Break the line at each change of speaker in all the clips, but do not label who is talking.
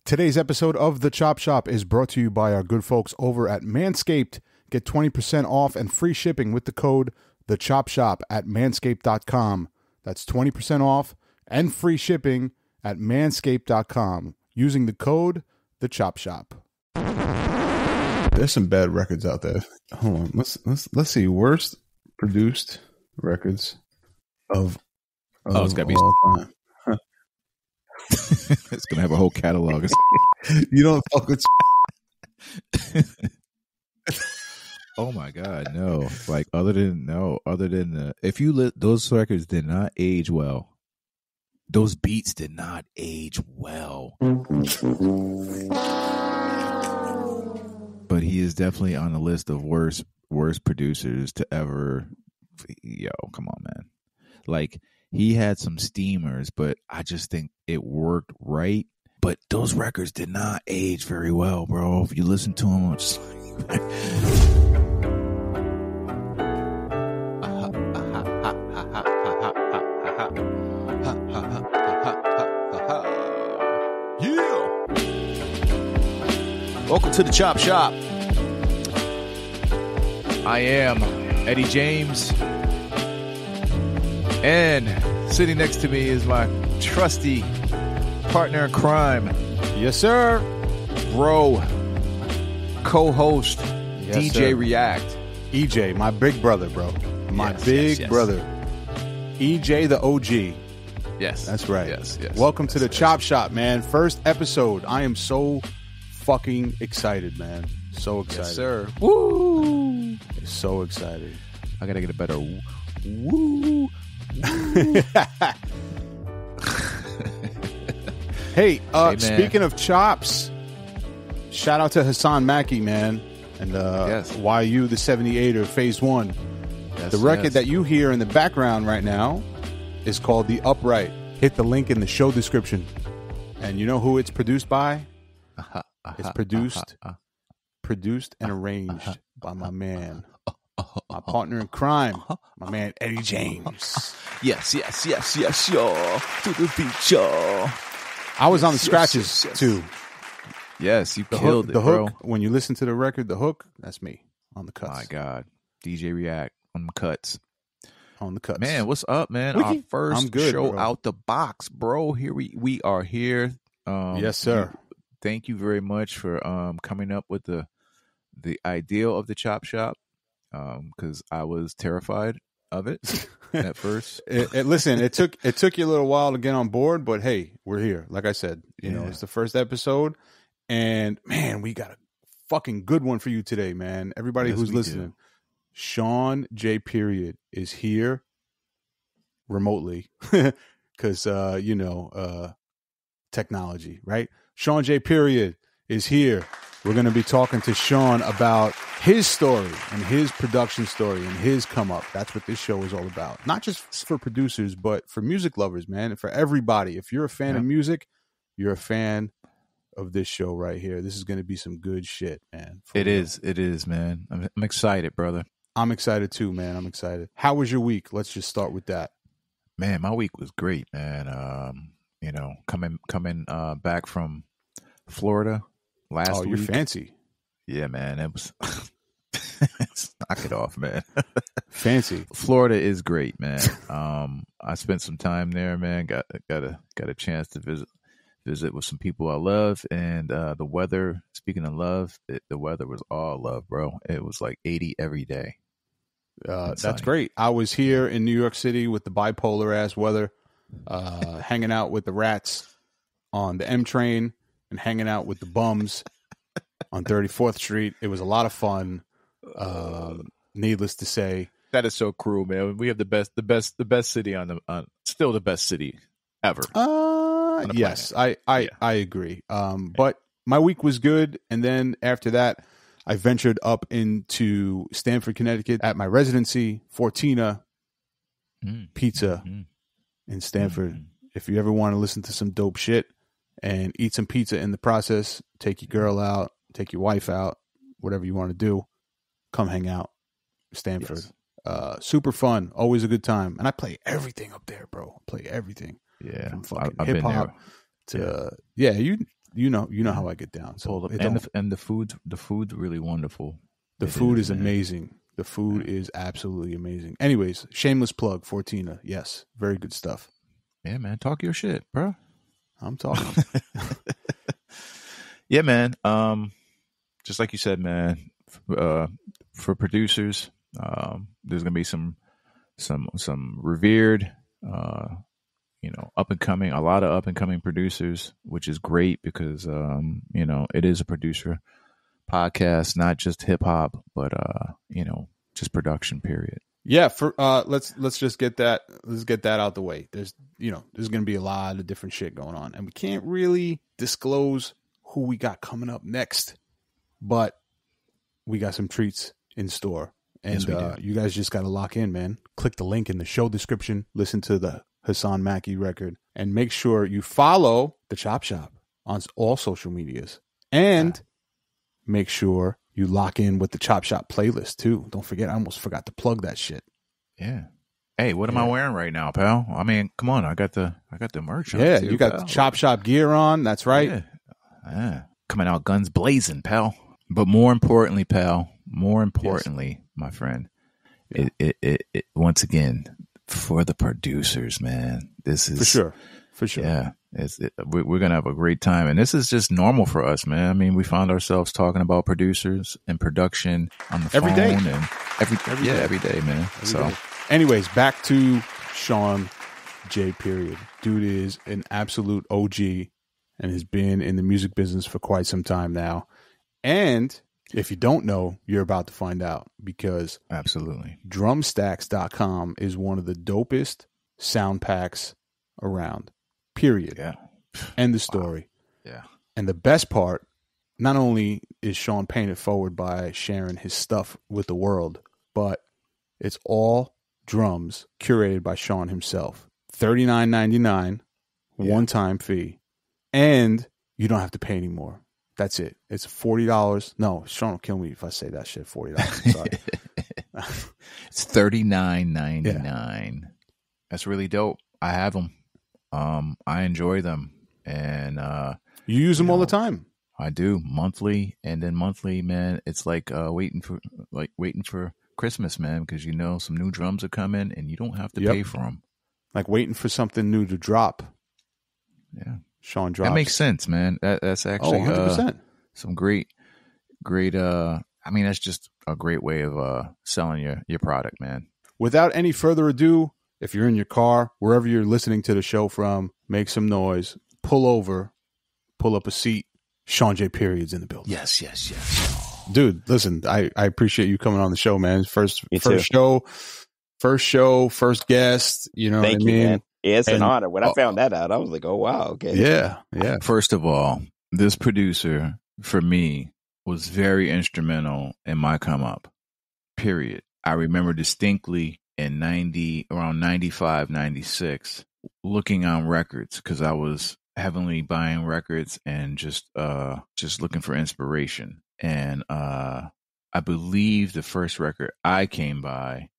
Today's episode of The Chop Shop is brought to you by our good folks over at Manscaped. Get 20% off and free shipping with the code The Chop Shop at manscaped.com. That's 20% off and free shipping at manscaped.com using the code The Chop Shop. There's some bad records out there. Hold on, let's see. Worst produced records of
it's gotta be
all time.
It's gonna have a whole catalog.
You don't fuck with.
Oh my god, no! Like other than if you those records did not age well. Those beats did not age well. But he is definitely on the list of worst producers to ever. Yo, come on, man! Like. He had some steamers, but I just think it worked right. But those records did not age very well, bro. If you listen to them, it's just like... Yeah! Welcome to the Chop Shop. I am Eddie James. And sitting next to me is my trusty partner in crime.
Yes, sir.
Bro. Co-host.
Yes,
DJ
sir.
React.
EJ, my big brother, bro. My big brother. EJ the OG.
Yes.
That's right.
Yes.
Welcome to the Chop Shop, man. First episode. I am so fucking excited, man. So excited.
Yes, sir. Woo!
So excited.
I gotta get a better woo.
Hey, speaking of chops, shout out to Hassan Maki, man, and YU the 78er Phase 1.
Yes,
the record that you hear in the background right now is called The Upright. Hit the link in the show description. And you know who it's produced by? It's produced and arranged by my man, my partner in crime, my man Eddie James.
Yes, yo. To the beat, yo.
I was on the scratches too.
Yes, you
The
killed
hook,
it,
the
bro.
hook. When you listen to the record, the hook, that's me on the cuts.
My God, DJ React on the cuts.
On the cuts,
man. What's up, man? Our first show bro. Out the box, bro. Here we are here.
Yes, sir.
Thank you very much for coming up with the ideal of the Chop Shop. Because I was terrified of it at first.
Listen, it took you a little while to get on board, but hey, we're here. Like I said, you know, it's the first episode, and man, we got a fucking good one for you today, man. Everybody who's listening, Shawn J. Period is here remotely because technology, right? Shawn J. Period is here. We're going to be talking to Shawn about his story and his production story and his come up. That's what this show is all about. Not just for producers, but for music lovers, man, and for everybody. If you're a fan of music, you're a fan of this show right here. This is going to be some good shit, man.
It is, man. I'm excited, brother.
I'm excited too, man. I'm excited. How was your week? Let's just start with that.
Man, my week was great, man. Coming back from Florida last week.
Oh, you're fancy.
Yeah, man. It was knock it off, man.
Fancy.
Florida is great, man. I spent some time there, man. Got a chance to visit with some people I love, and the weather. Speaking of love, the weather was all love, bro. It was like 80 every day.
That's great. I was here in New York City with the bipolar ass weather, hanging out with the rats on the M train and hanging out with the bums on 34th Street. It was a lot of fun. Needless to say,
that is so cruel, man. We have the best city still the best city ever.
Yes, I agree. But my week was good, and then after that, I ventured up into Stamford, Connecticut at my residency, Fortina Pizza in Stamford. If you ever want to listen to some dope shit and eat some pizza in the process, take your girl out, take your wife out, whatever you want to do, come hang out. Stamford. Yes. Super fun. Always a good time. And I play everything up there, bro. I play everything.
Yeah.
From fucking hip hop to, you You know how I get down. So
and the food's really wonderful.
The food is amazing. The food is absolutely amazing. Anyways, shameless plug, Fortina. Yes, very good stuff.
Yeah, man. Talk your shit, bro.
I'm talking.
Yeah, man. Just like you said, man. For producers, there's gonna be some revered, a lot of up and coming producers, which is great because it is a producer podcast, not just hip hop, but just production. Period.
Yeah, for let's just get that out the way. There's going to be a lot of different shit going on, and we can't really disclose who we got coming up next, but we got some treats in store, and
yes,
you guys just got to lock in, man. Click the link in the show description, listen to the Hassan Mackey record, and make sure you follow the Chop Shop on all social medias, and make sure you lock in with the Chop Shop playlist too. Don't forget, I almost forgot to plug that shit.
Yeah. Hey, what am I wearing right now, pal? I mean, come on, I got the merch on.
Yeah,
too,
you got
pal.
the Chop Shop gear on. That's right.
Yeah. Coming out guns blazing, pal. But more importantly, pal, my friend, it once again, for the producers, man, this is
for sure.
Yeah, we're gonna have a great time, and this is just normal for us, man. I mean, we found ourselves talking about producers and production on the
every
phone
day,
and every day, man.
Anyways, back to Shawn J. Period. Dude is an absolute OG and has been in the music business for quite some time now. And if you don't know, you're about to find out, because
absolutely,
drumstacks.com is one of the dopest sound packs around. Period.
Yeah.
End the story.
Wow. Yeah.
And the best part, not only is Shawn paying it forward by sharing his stuff with the world, but it's all drums curated by Shawn himself. $39.99 one-time fee. And you don't have to pay anymore. That's it. It's $40. No, Shawn will kill me if I say that shit. $40. I'm sorry.
It's $39.99.
Yeah.
That's really dope. I have them. I enjoy them, and
you use them all the time.
I do, monthly, and then monthly, man. It's like waiting for Christmas, man, because some new drums are coming, and you don't have to pay for them. Like
waiting for something new to drop.
Yeah,
Shawn drops.
That makes sense, man. That's actually
100%.
Some great. I mean, that's just a great way of selling your product, man.
Without any further ado, if you're in your car, wherever you're listening to the show from, make some noise, pull over, pull up a seat. Shawn J. Period's in the building.
Yes.
Dude, listen, I appreciate you coming on the show, man. First show, first guest. You know
Thank
what I mean?
Man. Yeah, it's an honor. When I found that out, I was like, oh, wow, okay.
Yeah.
First of all, this producer, for me, was very instrumental in my come up, period. I remember distinctly in around 95, 96, looking on records, because I was heavily buying records and just looking for inspiration. And I believe the first record I came by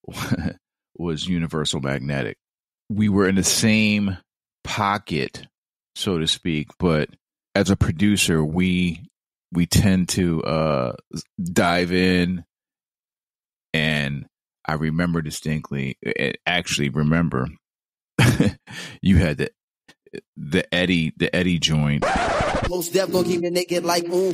was Universal Magnetic. We were in the same pocket, so to speak, but as a producer, we tend to dive in. And I remember distinctly, you had the Eddie joint.
Most def gonna keep it naked like
Wow,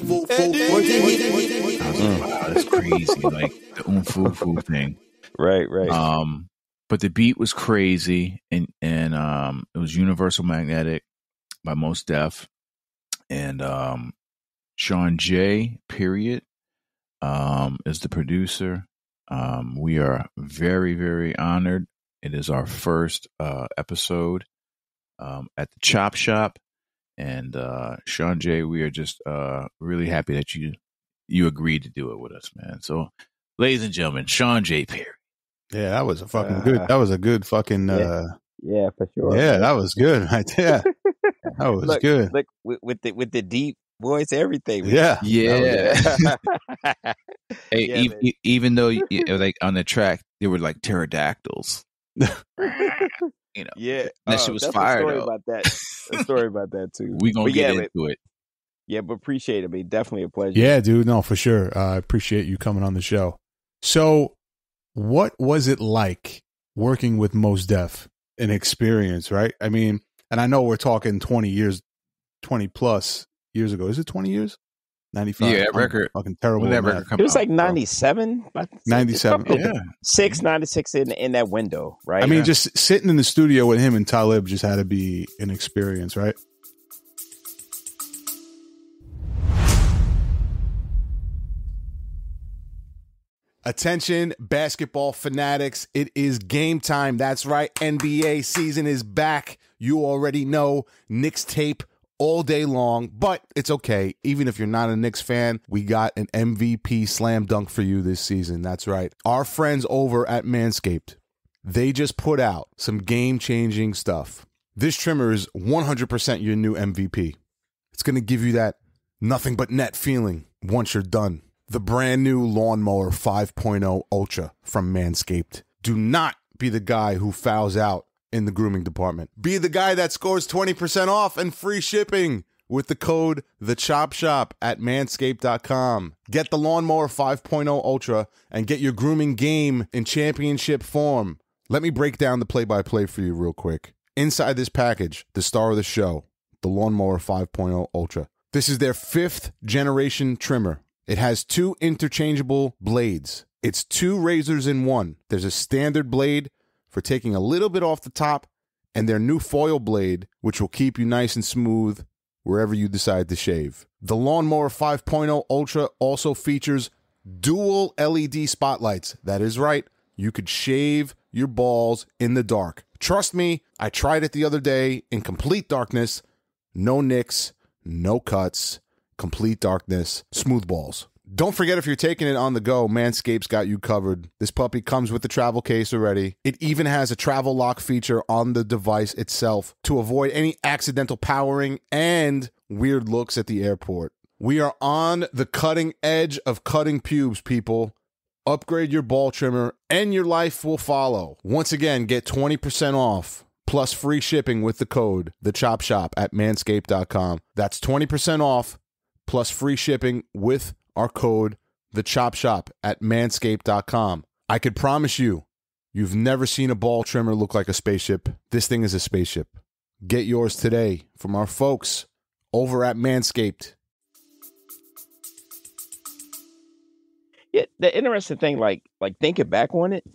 that's crazy, like the foo thing.
Right.
But the beat was crazy, and it was Universal Magnetic by Mos Def, and Shawn J. Period is the producer. We are very, very honored. It is our first episode at the Chop Shop, and Shawn J., we are just really happy that you agreed to do it with us, man. So, ladies and gentlemen, Shawn J. Period.
Yeah, that was a fucking good. That was a good fucking.
Yeah, for sure.
Yeah, that was good right there. That was good.
Look with the deep voice, everything.
Yeah.
Hey, even though like on the track they were like pterodactyls. You know,
Yeah,
that shit was
that's
fire
a story
though.
about that. A story about that too.
We gonna
But
get
yeah,
into it.
yeah, but appreciate it. Man. Definitely a pleasure.
Yeah, dude. No, for sure. I appreciate you coming on the show. So, what was it like working with Mos Def? An experience, right? I mean, and I know we're talking 20 plus years ago. Is it 20 years? 95.
Yeah, that record.
Fucking terrible.
When that
math.
record come
It was
out,
like 97.
97.
Yeah.
96 in that window, right?
I mean, just sitting in the studio with him and Talib just had to be an experience, right? Attention, basketball fanatics. It is game time. That's right. NBA season is back. You already know Knicks tape all day long, but it's okay. Even if you're not a Knicks fan, we got an MVP slam dunk for you this season. That's right. Our friends over at Manscaped, they just put out some game-changing stuff. This trimmer is 100% your new MVP. It's going to give you that nothing but net feeling once you're done. The brand new Lawnmower 5.0 Ultra from Manscaped. Do not be the guy who fouls out in the grooming department. Be the guy that scores 20% off and free shipping with the code TheChopShop at manscaped.com. Get the Lawnmower 5.0 Ultra and get your grooming game in championship form. Let me break down the play-by-play for you real quick. Inside this package, the star of the show, the Lawnmower 5.0 Ultra. This is their 5th generation trimmer. It has 2 interchangeable blades. It's 2 razors in one. There's a standard blade for taking a little bit off the top, and their new foil blade, which will keep you nice and smooth wherever you decide to shave. The Lawnmower 5.0 Ultra also features dual LED spotlights. That is right. You could shave your balls in the dark. Trust me, I tried it the other day in complete darkness. No nicks, no cuts. Complete darkness, smooth balls. Don't forget, if you're taking it on the go, Manscaped's got you covered. This puppy comes with the travel case already. It even has a travel lock feature on the device itself to avoid any accidental powering and weird looks at the airport. We are on the cutting edge of cutting pubes, people. Upgrade your ball trimmer and your life will follow. Once again, get 20% off plus free shipping with the code TheChopShop at manscaped.com. That's 20% off plus free shipping with our code TheChopShop at manscaped.com. I could promise you, you've never seen a ball trimmer look like a spaceship. This thing is a spaceship. Get yours today from our folks over at Manscaped.
Yeah, the interesting thing, like thinking back on it,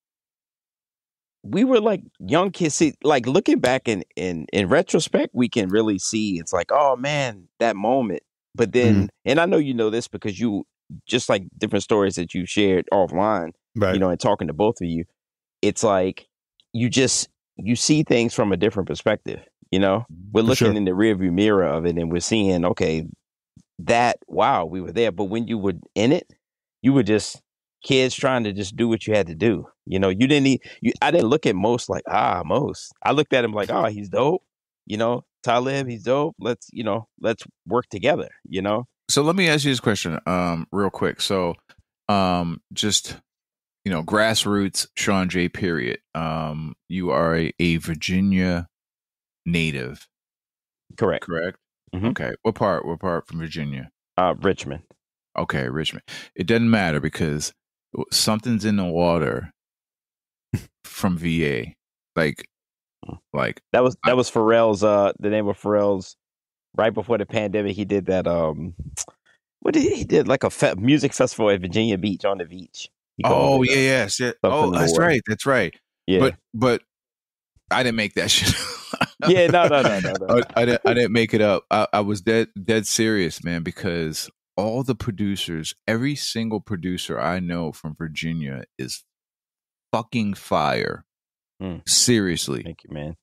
we were like young kids. See, like looking back in retrospect, we can really see it's like, oh man, that moment. But then, and I know you know this because you just like different stories that you shared offline,
Right.
you know, and talking to both of you, it's like you see things from a different perspective. You know, we're looking in the rearview mirror of it, and we're seeing, okay, wow, we were there. But when you were in it, you were just kids trying to just do what you had to do. You know, you didn't I didn't look at Mos like, Mos. I looked at him like, he's dope. You know, Talib, he's dope. Let's work together, you know?
So let me ask you this question real quick. So just, you know, grassroots Shawn J. period. You are a Virginia native.
Correct. Mm-hmm.
Okay. What part from Virginia?
Richmond.
Okay, Richmond. It doesn't matter because something's in the water from VA. Like
that was Pharrell's the name of Pharrell's right before the pandemic. He did that he did like a music festival at Virginia Beach on the beach.
Oh yeah. Oh, that's right.
Yeah.
But I didn't make that shit.
Yeah, no.
I didn't make it up. I was dead serious, man, because all the producers, every single producer I know from Virginia is fucking fire. Seriously.
Thank you, man.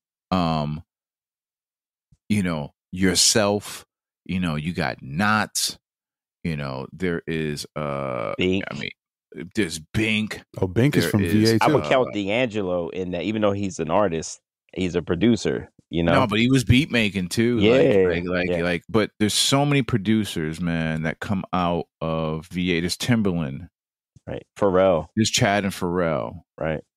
You know, yourself, you know, you got Knots, you know, there is
Bink.
I mean, there's Bink.
Oh, Bink is from VA too.
I would count D'Angelo in that, even though he's an artist, he's a producer, you know.
No, but he was beat making too.
Yeah.
Like, but there's so many producers, man, that come out of VA. There's Timberland.
Right. Pharrell.
There's Chad and Pharrell.
Right.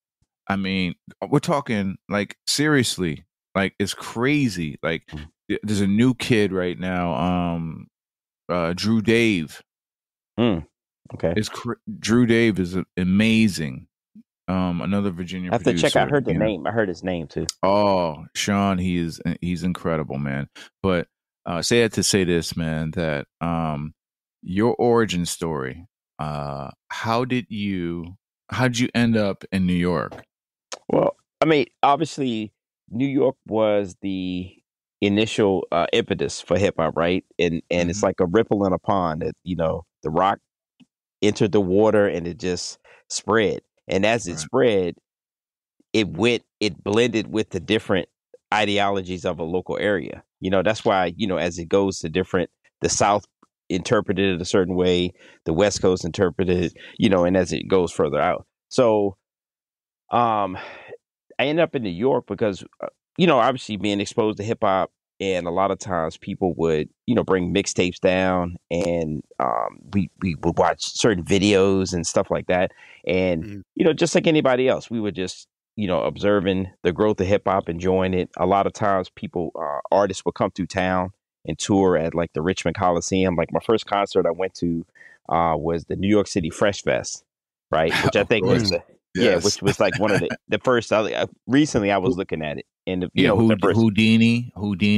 I mean, we're talking like seriously, like it's crazy. Like there's a new kid right now, Drew Dave.
Okay.
Drew Dave is amazing. Another Virginia
I have
producer.
to check. I heard the name. I heard his name too.
Oh, Shawn, he's incredible, man. But say it to say this, man, that your origin story. How'd you end up in New York?
Well, I mean, obviously, New York was the initial impetus for hip hop, right? And it's like a ripple in a pond that the rock entered the water and it just spread. And as it spread, it blended with the different ideologies of a local area. That's why, as it goes to the South interpreted it a certain way, the West Coast interpreted it, and as it goes further out. So, I ended up in New York because, obviously being exposed to hip hop, and a lot of times people would, bring mixtapes down, and we would watch certain videos and stuff like that. And, just like anybody else, we would just, observing the growth of hip hop, enjoying it. A lot of times artists would come through town and tour at like the Richmond Coliseum. Like my first concert I went to was the New York City Fresh Fest, right? Which I think was which was like one of the first. Recently, I was looking at it, and the first,
Houdini,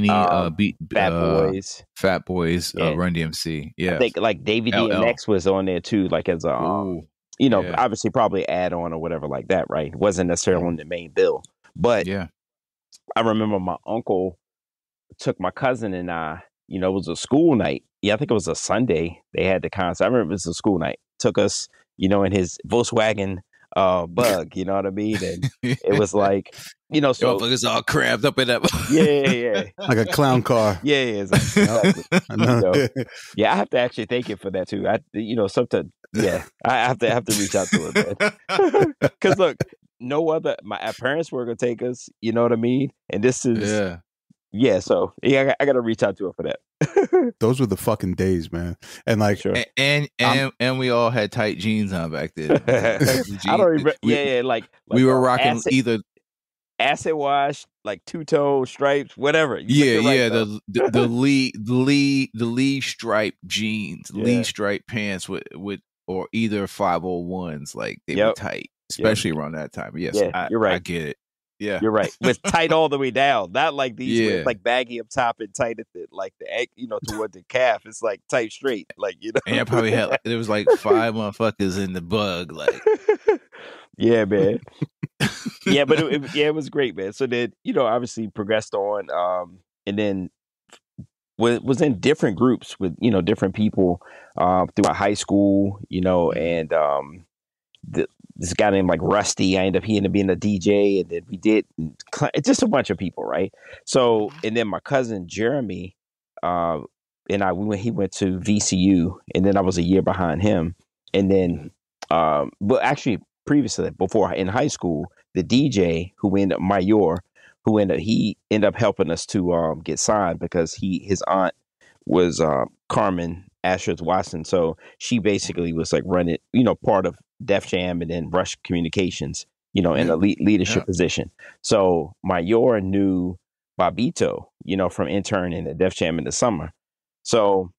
Fat Boys,
yeah.
Run DMC. Yeah,
I think like Davey DMX was on there too, like as a obviously probably add on or whatever like that, right? It wasn't necessarily on the main bill, but I remember my uncle took my cousin and I. It was a school night. Yeah, I think it was a Sunday. They had the concert. I remember it was a school night. Took us, in his Volkswagen Bug, you know what I mean? And it was like, so
it's all cramped up in that.
yeah,
like a clown car.
Yeah, exactly. I have to actually thank him for that too. Sometimes, I have to reach out to him, man. Because look, my parents were gonna take us, you know what I mean? And this is so I got to reach out to him for that.
Those were the fucking days, man. And like,
and we all had tight jeans on back then.
I don't remember. Like
we were rocking either
acid wash, like two-tone stripes, whatever.
The Lee stripe jeans, Lee stripe pants with or either 501s. Like they were tight, especially around that time. Yes,
you're right.
I get it. Yeah,
you're right. With tight all the way down, not like these with like baggy up top and tight at the toward the calf. It's like tight straight, like
And I probably had there was like 5 motherfuckers in the Bug, like.
Yeah, man. But it was great, man. So then obviously progressed on, and then was in different groups with different people throughout high school, and this guy named like Rusty. He ended up being a DJ, and then we did just a bunch of people, right? So, and then my cousin Jeremy, and he went to VCU, and then I was a year behind him, and then, but actually previously, before in high school, the DJ he ended up helping us to get signed because his aunt was Carmen Ashworth Watson, so she basically was like running, part of Def Jam and then Rush Communications, in a leadership position. So Mayor knew Bobito, from interning at Def Jam in the summer. So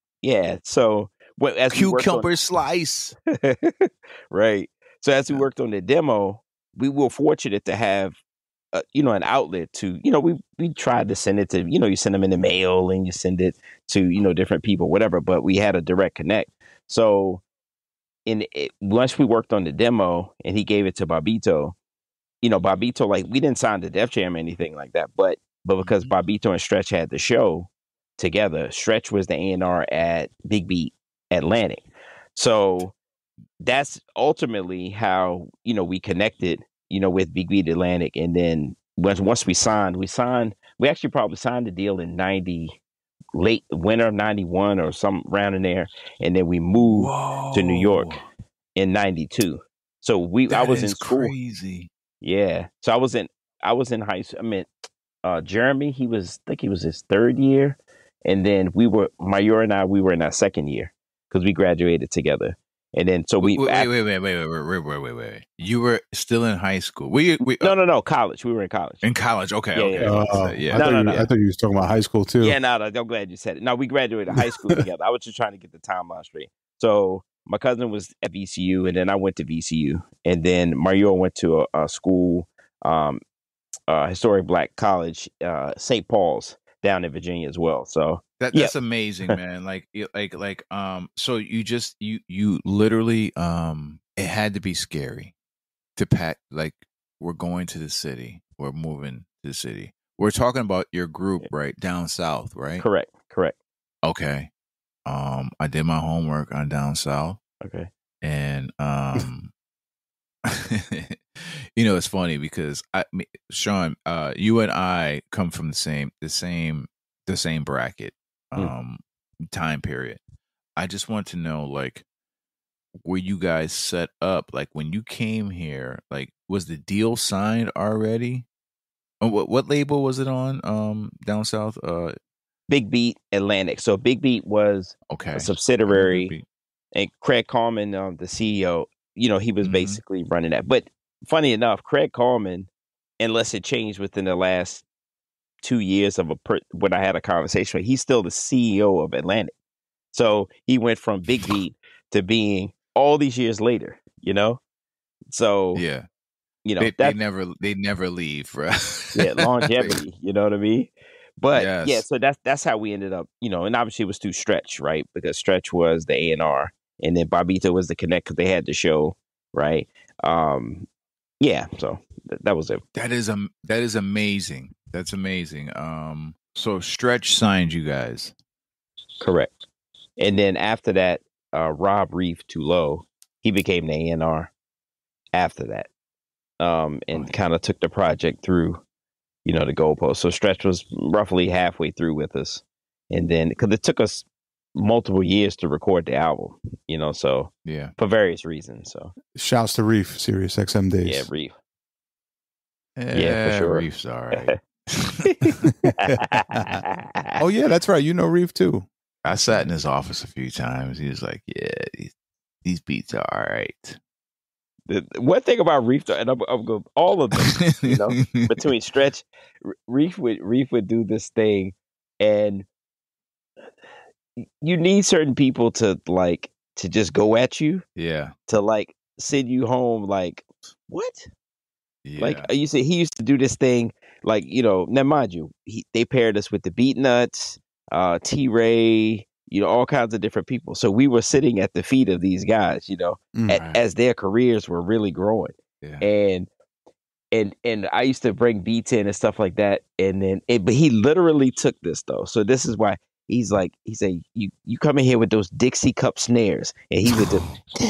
as
cucumber slice,
right. So as we worked on the demo, we were fortunate to have, an outlet to, we tried to send it to, you send them in the mail and you send it to, different people, whatever, but we had a direct connect. So once we worked on the demo and he gave it to Bobito, Bobito, like we didn't sign to Def Jam or anything like that, but because Bobito and Stretch had the show together, Stretch was the A&R at Big Beat Atlantic. So that's ultimately how, we connected, with Big Beat Atlantic. And then once we actually probably signed the deal in late winter of 91 or some round in there. And then we moved to New York in 92. So I was in school.
Crazy.
Yeah. So I was in high school. I mean, Jeremy, he was his third year. And then Mayor and I, we were in our second year because we graduated together. And then so we
wait. You were still in high school.
No, college. We were in college.
In college, okay.
Yeah.
I thought you was talking about high school too.
Yeah, no, I'm glad you said it. No, we graduated high school together. I was just trying to get the timeline straight. So my cousin was at VCU, and then I went to VCU, and then Mario went to a school, historic Black college, St. Paul's down in Virginia as well. So
that's amazing, man. So you literally, it had to be scary to pack. Like, we're going to the city. We're moving to the city. We're talking about your group, right? Down south, right?
Correct.
Okay. I did my homework on down south.
Okay.
And it's funny because Shawn, you and I come from the same bracket, time period. I just want to know, like, were you guys set up? Like, when you came here, like, was the deal signed already? What label was it on? Down south.
Big Beat Atlantic. So Big Beat was a subsidiary, and Craig Coleman, the CEO, he was basically running that. But funny enough, Craig Coleman, unless it changed within the last 2 years when I had a conversation with, he's still the CEO of Atlantic. So he went from Big Beat to being all these years later, So
yeah, they never leave, right?
Yeah, longevity. You know what I mean? But yeah, so that's how we ended up, and obviously it was through Stretch, right? Because Stretch was the A&R, and then Bobito was the connect because they had the show, right? Yeah, so that was it.
That is amazing. That's amazing. So Stretch signed you guys,
correct? And then after that, Rob Reef Too Low, he became the A&R after that, and kind of took the project through, the goalpost. So Stretch was roughly halfway through with us, and then because it took us multiple years to record the album, so
yeah,
for various reasons. So
shouts to Reef, Sirius XM days.
Yeah, Reef.
Yeah, for sure. Reef's all right.
Oh yeah, that's right. You know Reef too.
I sat in his office a few times. He was like, "Yeah, these beats are all right."
The one thing about Reef, though, and I'm going all of them, between Stretch, Reef would do this thing, and you need certain people to just go at you, to send you home. Like, what?
Yeah.
Like you said, he used to do this thing. Like, now mind you, they paired us with the Beat Nuts, T-Ray, all kinds of different people. So we were sitting at the feet of these guys, as their careers were really growing.
Yeah.
And I used to bring beats in and stuff like that. And then, but he literally took this though. So this is why he said, you come in here with those Dixie cup snares, and he would do,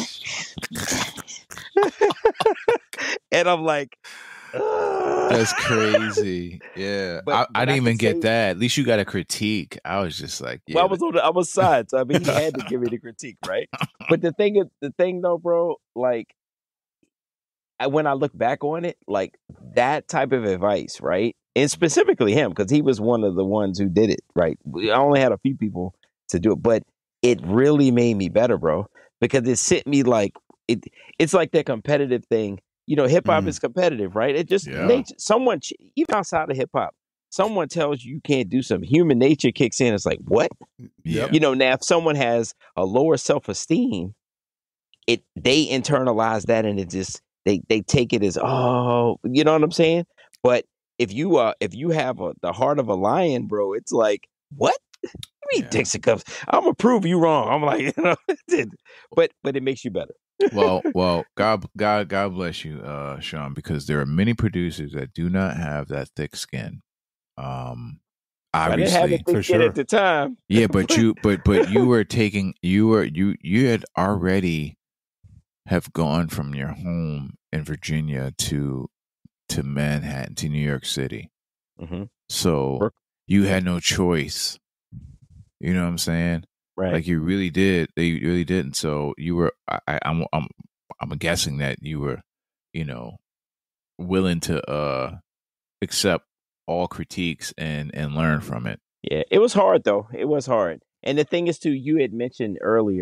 and I'm like,
that's crazy. Yeah, I didn't even get that. At least you got a critique. I was just like, yeah.
Well, I was side, so I mean, he had to give me the critique, right? But the thing though, bro, like, when I look back on it, like, that type of advice, right? And specifically him, because he was one of the ones who did it, right? I only had a few people to do it, but it really made me better, bro, because it sent me like it's like that competitive thing. Hip hop is competitive, right? It just someone, even outside of hip hop, someone tells you can't do something. Human nature kicks in. It's like, what?
Yeah.
Now if someone has a lower self-esteem, they internalize that, and it just they take it as, oh, you know what I'm saying? But if you have the heart of a lion, bro, it's like, what? You mean Dixie cups? I'm gonna prove you wrong. I'm like, but it makes you better.
Well, God bless you, Shawn, because there are many producers that do not have that thick skin. Obviously,
I didn't have a thick skin at the time.
Yeah, but you were taking you had already have gone from your home in Virginia to Manhattan, to New York City.
Mm-hmm.
So you had no choice. You know what I'm saying?
Right.
Like, you really did. They really didn't. So you were. I'm guessing that you were, willing to accept all critiques and learn from it.
Yeah, it was hard though. It was hard. And the thing is, too, you had mentioned earlier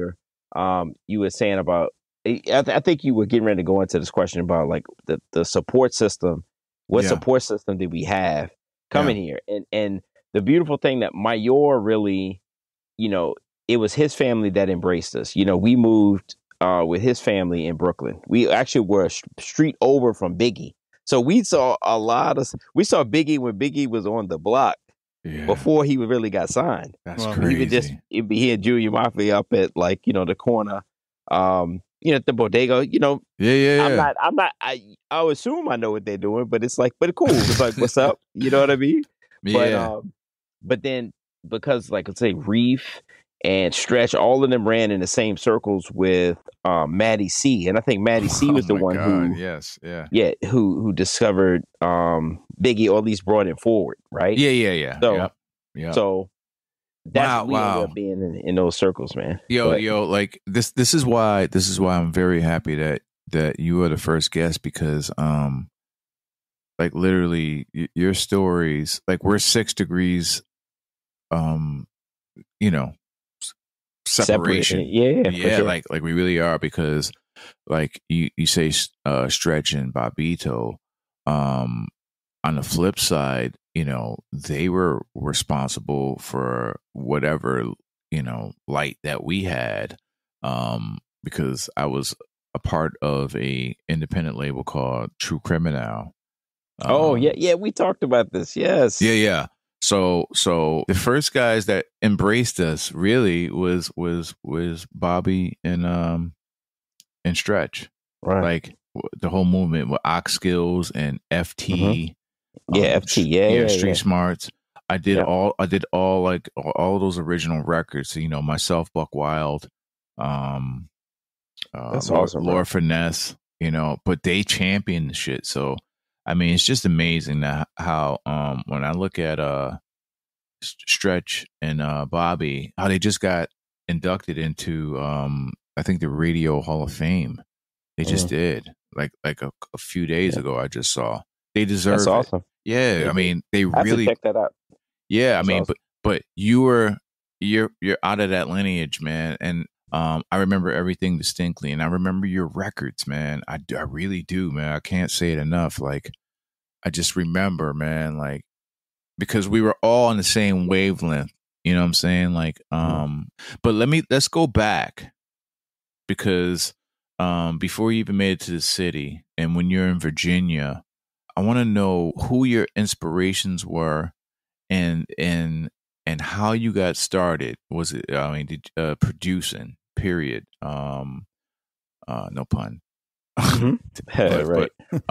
you were saying about, I think you were getting ready to go into this question about like the support system. What support system did we have coming here? And the beautiful thing that Mayor really, it was his family that embraced us. We moved with his family in Brooklyn. We actually were a street over from Biggie. So we saw we saw Biggie when Biggie was on the block before he really got signed.
That's crazy.
He'd be here, Junior Mafia up at like, the corner, at the bodega,
Yeah.
I would assume I know what they're doing, but it's like, but cool. It's like, what's up? You know what I mean?
Yeah.
But then because like, let's say Reef and Stretch, all of them ran in the same circles with Maddie C. And I think Maddie C was the one who discovered Biggie, or at least brought him forward, right?
Yeah.
So, so that's we ended up being in those circles, man.
Yo, like this is why I'm very happy that you are the first guest, because like literally your stories, like we're 6 degrees separation.
Yeah,
sure. like we really are, because like you say Stretch and Bobbito, on the flip side, they were responsible for whatever light that we had, because I was a part of a independent label called True Criminal.
We talked about this. Yes.
Yeah. So the first guys that embraced us really was Bobby and Stretch,
right?
Like the whole movement with Ox Skills and FT,
FT,
Street Smarts. I did all like all those original records. So, myself, Buck Wild,
that's awesome,
Laura Finesse, but they championed the shit. So I mean, it's just amazing that how when I look at Stretch and Bobby, how they just got inducted into I think the Radio Hall of Fame. They just did like a few days ago. I just saw they deserve.
That's awesome.
Yeah, I mean they really
check that out.
Yeah, that's I mean, awesome. but you're out of that lineage, man, and I remember everything distinctly, and I remember your records, man. I really do, man. I can't say it enough. Like, I just remember, man, like, because we were all on the same wavelength. You know what I'm saying? Like, but let's go back, because before you even made it to the city, and when you're in Virginia, I want to know who your inspirations were, and how you got started. Was it? I mean, producing. Period. No pun.
Right.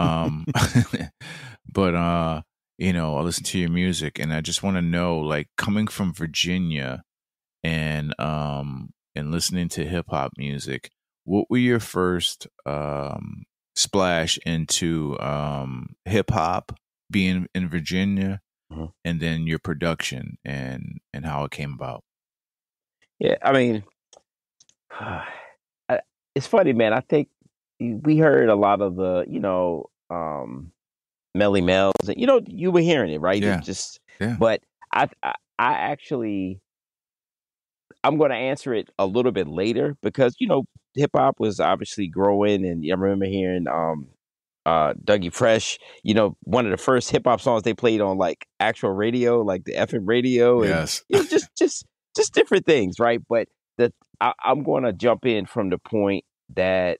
But I listen to your music, and I just want to know, like, coming from Virginia and listening to hip hop music, what were your first splash into hip hop, being in Virginia, and then your production and how it came about?
Yeah, I mean, it's funny, man. I think we heard a lot of the, Melly Mel's, and you were hearing it, right?
Yeah.
But I actually, I'm going to answer it a little bit later, because hip hop was obviously growing, and I remember hearing Dougie Fresh, one of the first hip hop songs they played on like actual radio, like the FM radio, and
yes,
just different things, right? But I'm going to jump in from the point that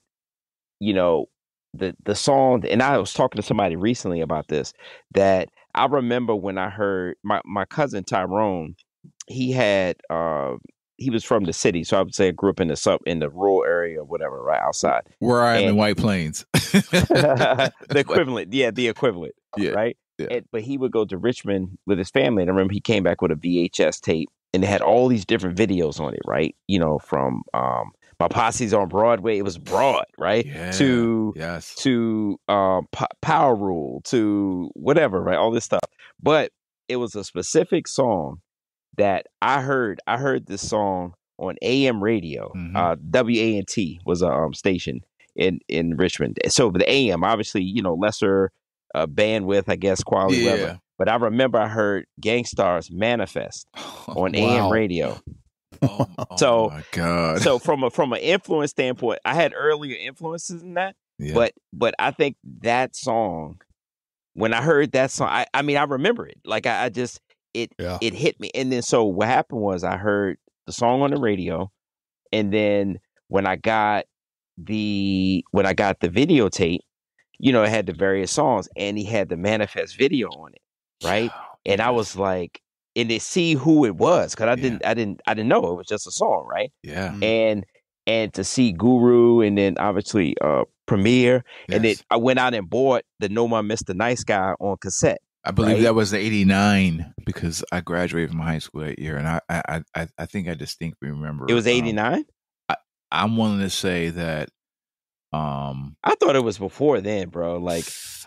the song, and I was talking to somebody recently about this, that I remember when I heard my cousin Tyrone, he was from the city, so I would say I grew up in the rural area or whatever, right outside
where I am in White Plains.
The equivalent, the equivalent, right?
Yeah.
But he would go to Richmond with his family, and I remember he came back with a VHS tape, and it had all these different videos on it, right? From My Posse's on Broadway. It was broad, right?
Yeah,
to Power Rule, to whatever, right? All this stuff. But it was a specific song that I heard. I heard this song on AM radio. WANT was a station in Richmond. So the AM, obviously, lesser bandwidth, I guess, quality, whatever. But I remember I heard Gangstar's Manifest on AM radio. So
my God.
So from an influence standpoint, I had earlier influences in that,
Yeah.
but I think that song, when I heard that song, I mean I remember it. Like I just it hit me. And then so what happened was I heard the song on the radio, and then when I got the videotape, it had the various songs, and he had the Manifest video on it, right? And I was like, and to see who it was, because I didn't know it was just a song, right?
Yeah.
And to see Guru, and then obviously Premier, and then
Yes.
I went out and bought the No My Mr. Nice Guy on cassette.
I believe
right?
that was the '89 because I graduated from high school that year, and I think I distinctly remember
It was '89.
I'm willing to say that.
I thought it was before then, bro. Like,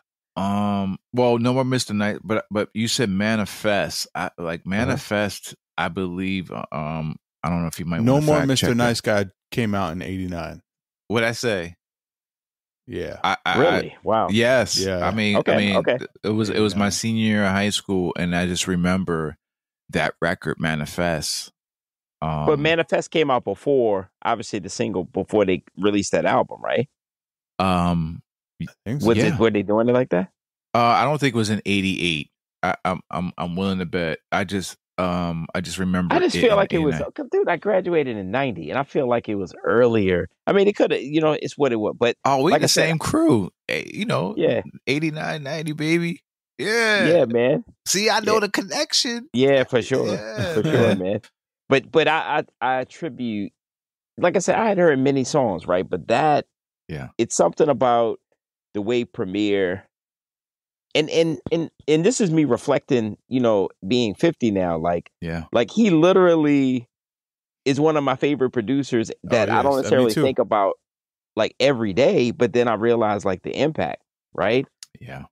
well, no more Mr. Night, but you said Manifest. Manifest. I believe. I don't know if you might.
No
want to
More
fact
Mr.
check
Nice
that.
Guy came out in '89.
What'd I say?
Yeah.
Really? Wow.
Yes.
Yeah.
I mean,
Okay.
it was my senior year of high school, and I just remember that record, Manifest.
But Manifest came out before, obviously, the single before they released that album, right?
I think so.
Were they doing it like that?
I don't think it was in '88. I'm willing to bet. I just remember.
I just feel like it was, dude. I graduated in '90, and I feel like it was earlier. I mean, it could have, it's what it was. But
we
like
the same crew,
Yeah,
89, 90, baby.
Yeah, man.
See, I know the connection.
Yeah, for sure,
Yeah,
sure, man. But I attribute, like I said, I had heard many songs, right? But that, it's something about the way Premier. And this is me reflecting, being 50 now, like he literally is one of my favorite producers that I don't necessarily think about like every day, but then I realize like the impact, right?
Yeah.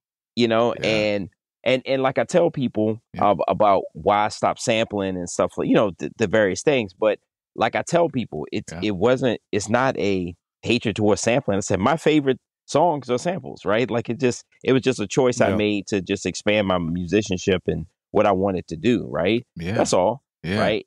And like I tell people about why I stopped sampling and stuff, like, the various things, but like I tell people, it's not a hatred towards sampling. I said my favorite songs are samples, right? Like it was just a choice I made to just expand my musicianship and what I wanted to do, right?
Yeah.
That's all.
Yeah.
Right.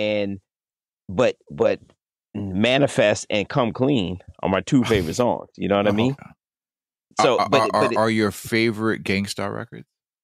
But Manifest and Come Clean are my two favorite songs. You know what I mean? So
are your favorite Gangstar records?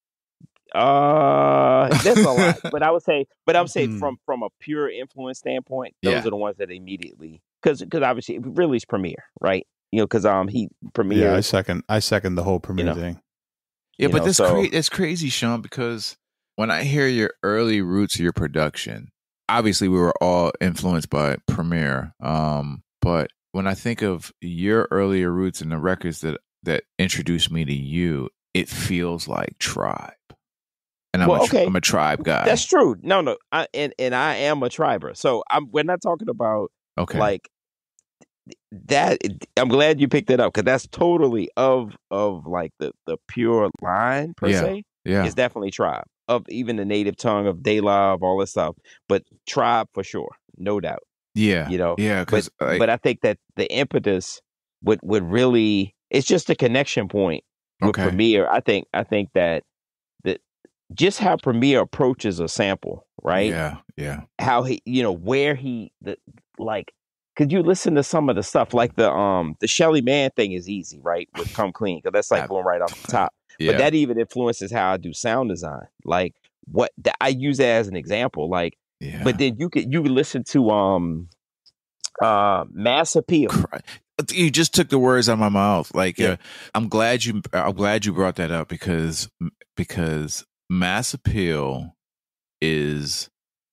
There's a lot. But I would say from a pure influence standpoint, those are the ones that immediately, because obviously it really is Premier, right? Because he Premier.
Yeah, I second the whole Premier thing.
Yeah, but it's crazy, Shawn, because when I hear your early roots of your production, obviously we were all influenced by Premier. But when I think of your earlier roots and the records that introduced me to you, it feels like Tribe. And I'm a Tribe guy.
That's true. No, I am a Triber. So we're not talking about like that. I'm glad you picked it up, because that's totally of like the pure line per se.
Yeah,
it's definitely Tribe, of even the native tongue of De Love, all this stuff. But Tribe for sure, no doubt.
Yeah,
yeah. But I think that the impetus would really, it's just a connection point with Premier. I think that just how Premier approaches a sample, right?
Yeah.
How he, where he, could you listen to some of the stuff like the Shelly Man thing is easy, right? With Come Clean, because that's like going right off the top. But that even influences how I do sound design. Like I use that as an example. Like, but then you could listen to Mass Appeal.
You just took the words out of my mouth. Like, I'm glad you brought that up, because Mass Appeal is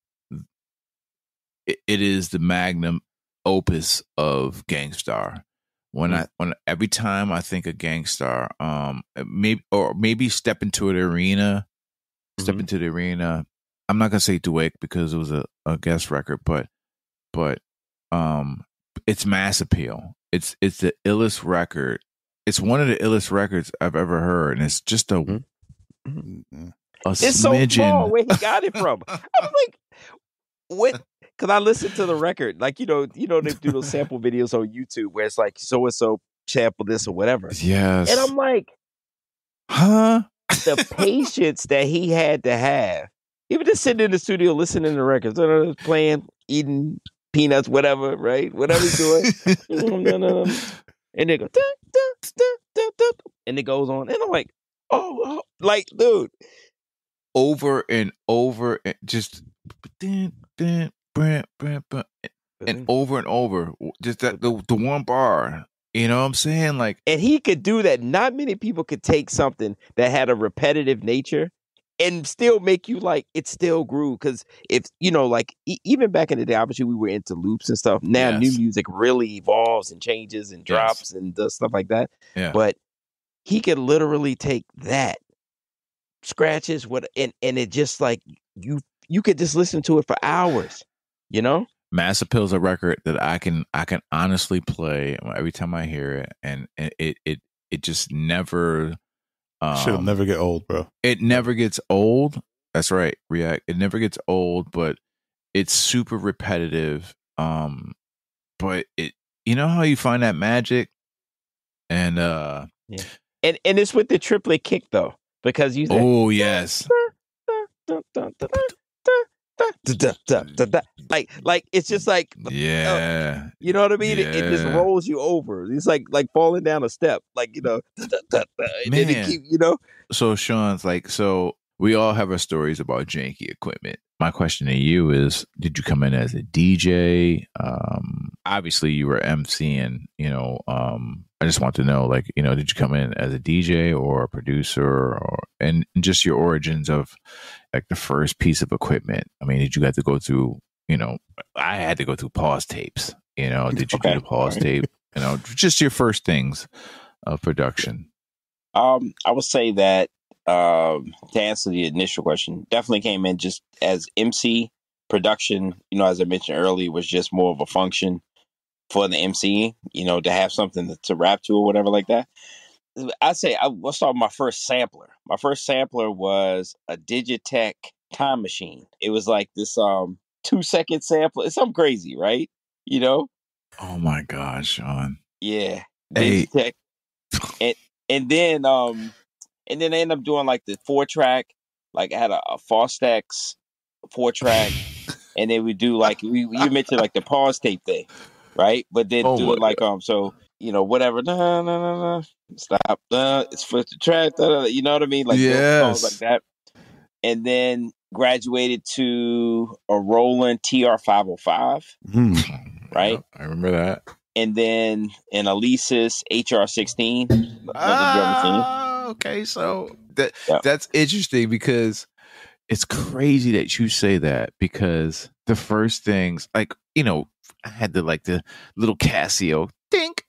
the magnum opus of Gangstar. When every time I think of Gangstar, maybe Step Into the Arena. I'm not gonna say Duake because it was a guest record, but it's Mass Appeal. It's the illest record. It's one of the illest records I've ever heard, and it's just a
it's
smidgen.
So small where he got it from. I was like, what? Because I listened to the record, like they do those sample videos on YouTube where it's like so and so sample this or whatever.
Yes,
and I'm like,
huh?
The patience that he had to have, even just sitting in the studio listening to records, playing, eating peanuts, whatever, right? Whatever he's doing. And they go, dun, dun, dun, dun, dun, and it goes on. And I'm like, oh, like, dude.
Over and over, and just and over and over. Just that the one bar. You know what I'm saying? Like,
and he could do that. Not many people could take something that had a repetitive nature and still make you like it still grew. Because if like even back in the day, obviously we were into loops and stuff. Now new music really evolves and changes and drops and does stuff like that.
Yeah.
But he could literally take that scratches and it just like you could just listen to it for hours.
Mass Appeal's a record that I can honestly play every time I hear it, and it just never
should never get old, bro.
It never gets old. That's right, React. It never gets old, but it's super repetitive. But it, how you find that magic, and
yeah, and it's with the triplet kick though, because you
yes.
Like it's just like you know what I mean?
Yeah.
It just rolls you over. It's like falling down a step, like and then it keep,
So Shawn's like, so we all have our stories about janky equipment. My question to you is, did you come in as a DJ? Obviously you were MCing, I just want to know, like, did you come in as a DJ or a producer, and just your origins of like the first piece of equipment? I mean, did you have to go through, I had to go through pause tapes, did you do the pause tape? Just your first things of production.
I would say that to answer the initial question, definitely came in just as MC. Production, as I mentioned earlier, was just more of a function for the MC, to have something to rap to or whatever like that. I'd say I'll start with my first sampler. My first sampler was a Digitech Time Machine. It was like this 2-second sample. It's something crazy, right?
Oh my gosh, Shawn.
Yeah.
Hey.
Digitech. And then I ended up doing like the 4-track. Like I had a Fostex 4-track, and then we do like you mentioned like the pause tape thing, right? But then do it like so whatever. Stop. It's for the track. You know what I mean? Like songs like that. And then graduated to a Roland TR-505, right?
Yep, I remember that.
And then an Alesis HR-16, another drum machine.
Okay, so that's interesting because it's crazy that you say that, because the first things, like, I had the little Casio, think,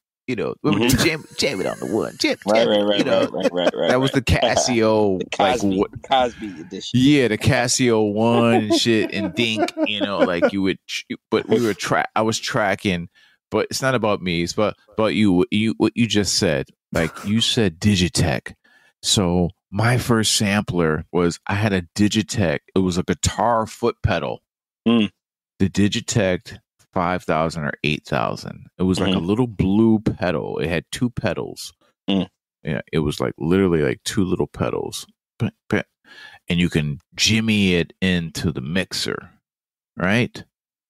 jam it on the one, right. That was the Casio,
the Cosby edition.
Yeah, the Casio 1 and shit, and think, like you would, but I was tracking, but it's not about me, it's about you. What you just said, like you said, Digitech. So my first sampler was, I had a Digitech. It was a guitar foot pedal. The Digitech 5,000 or 8,000. It was like a little blue pedal. It had 2 pedals. Yeah, it was like literally like 2 little pedals. And you can jimmy it into the mixer, right?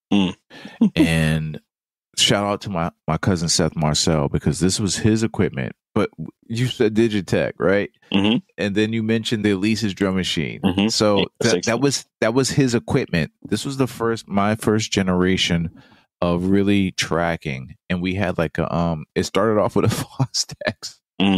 And shout out to my cousin Seth Marcel, because this was his equipment. But you said Digitech, right? And then you mentioned the Alesis drum machine. So that was his equipment. This was my first generation of really tracking, and we had like a it started off with a Fostex.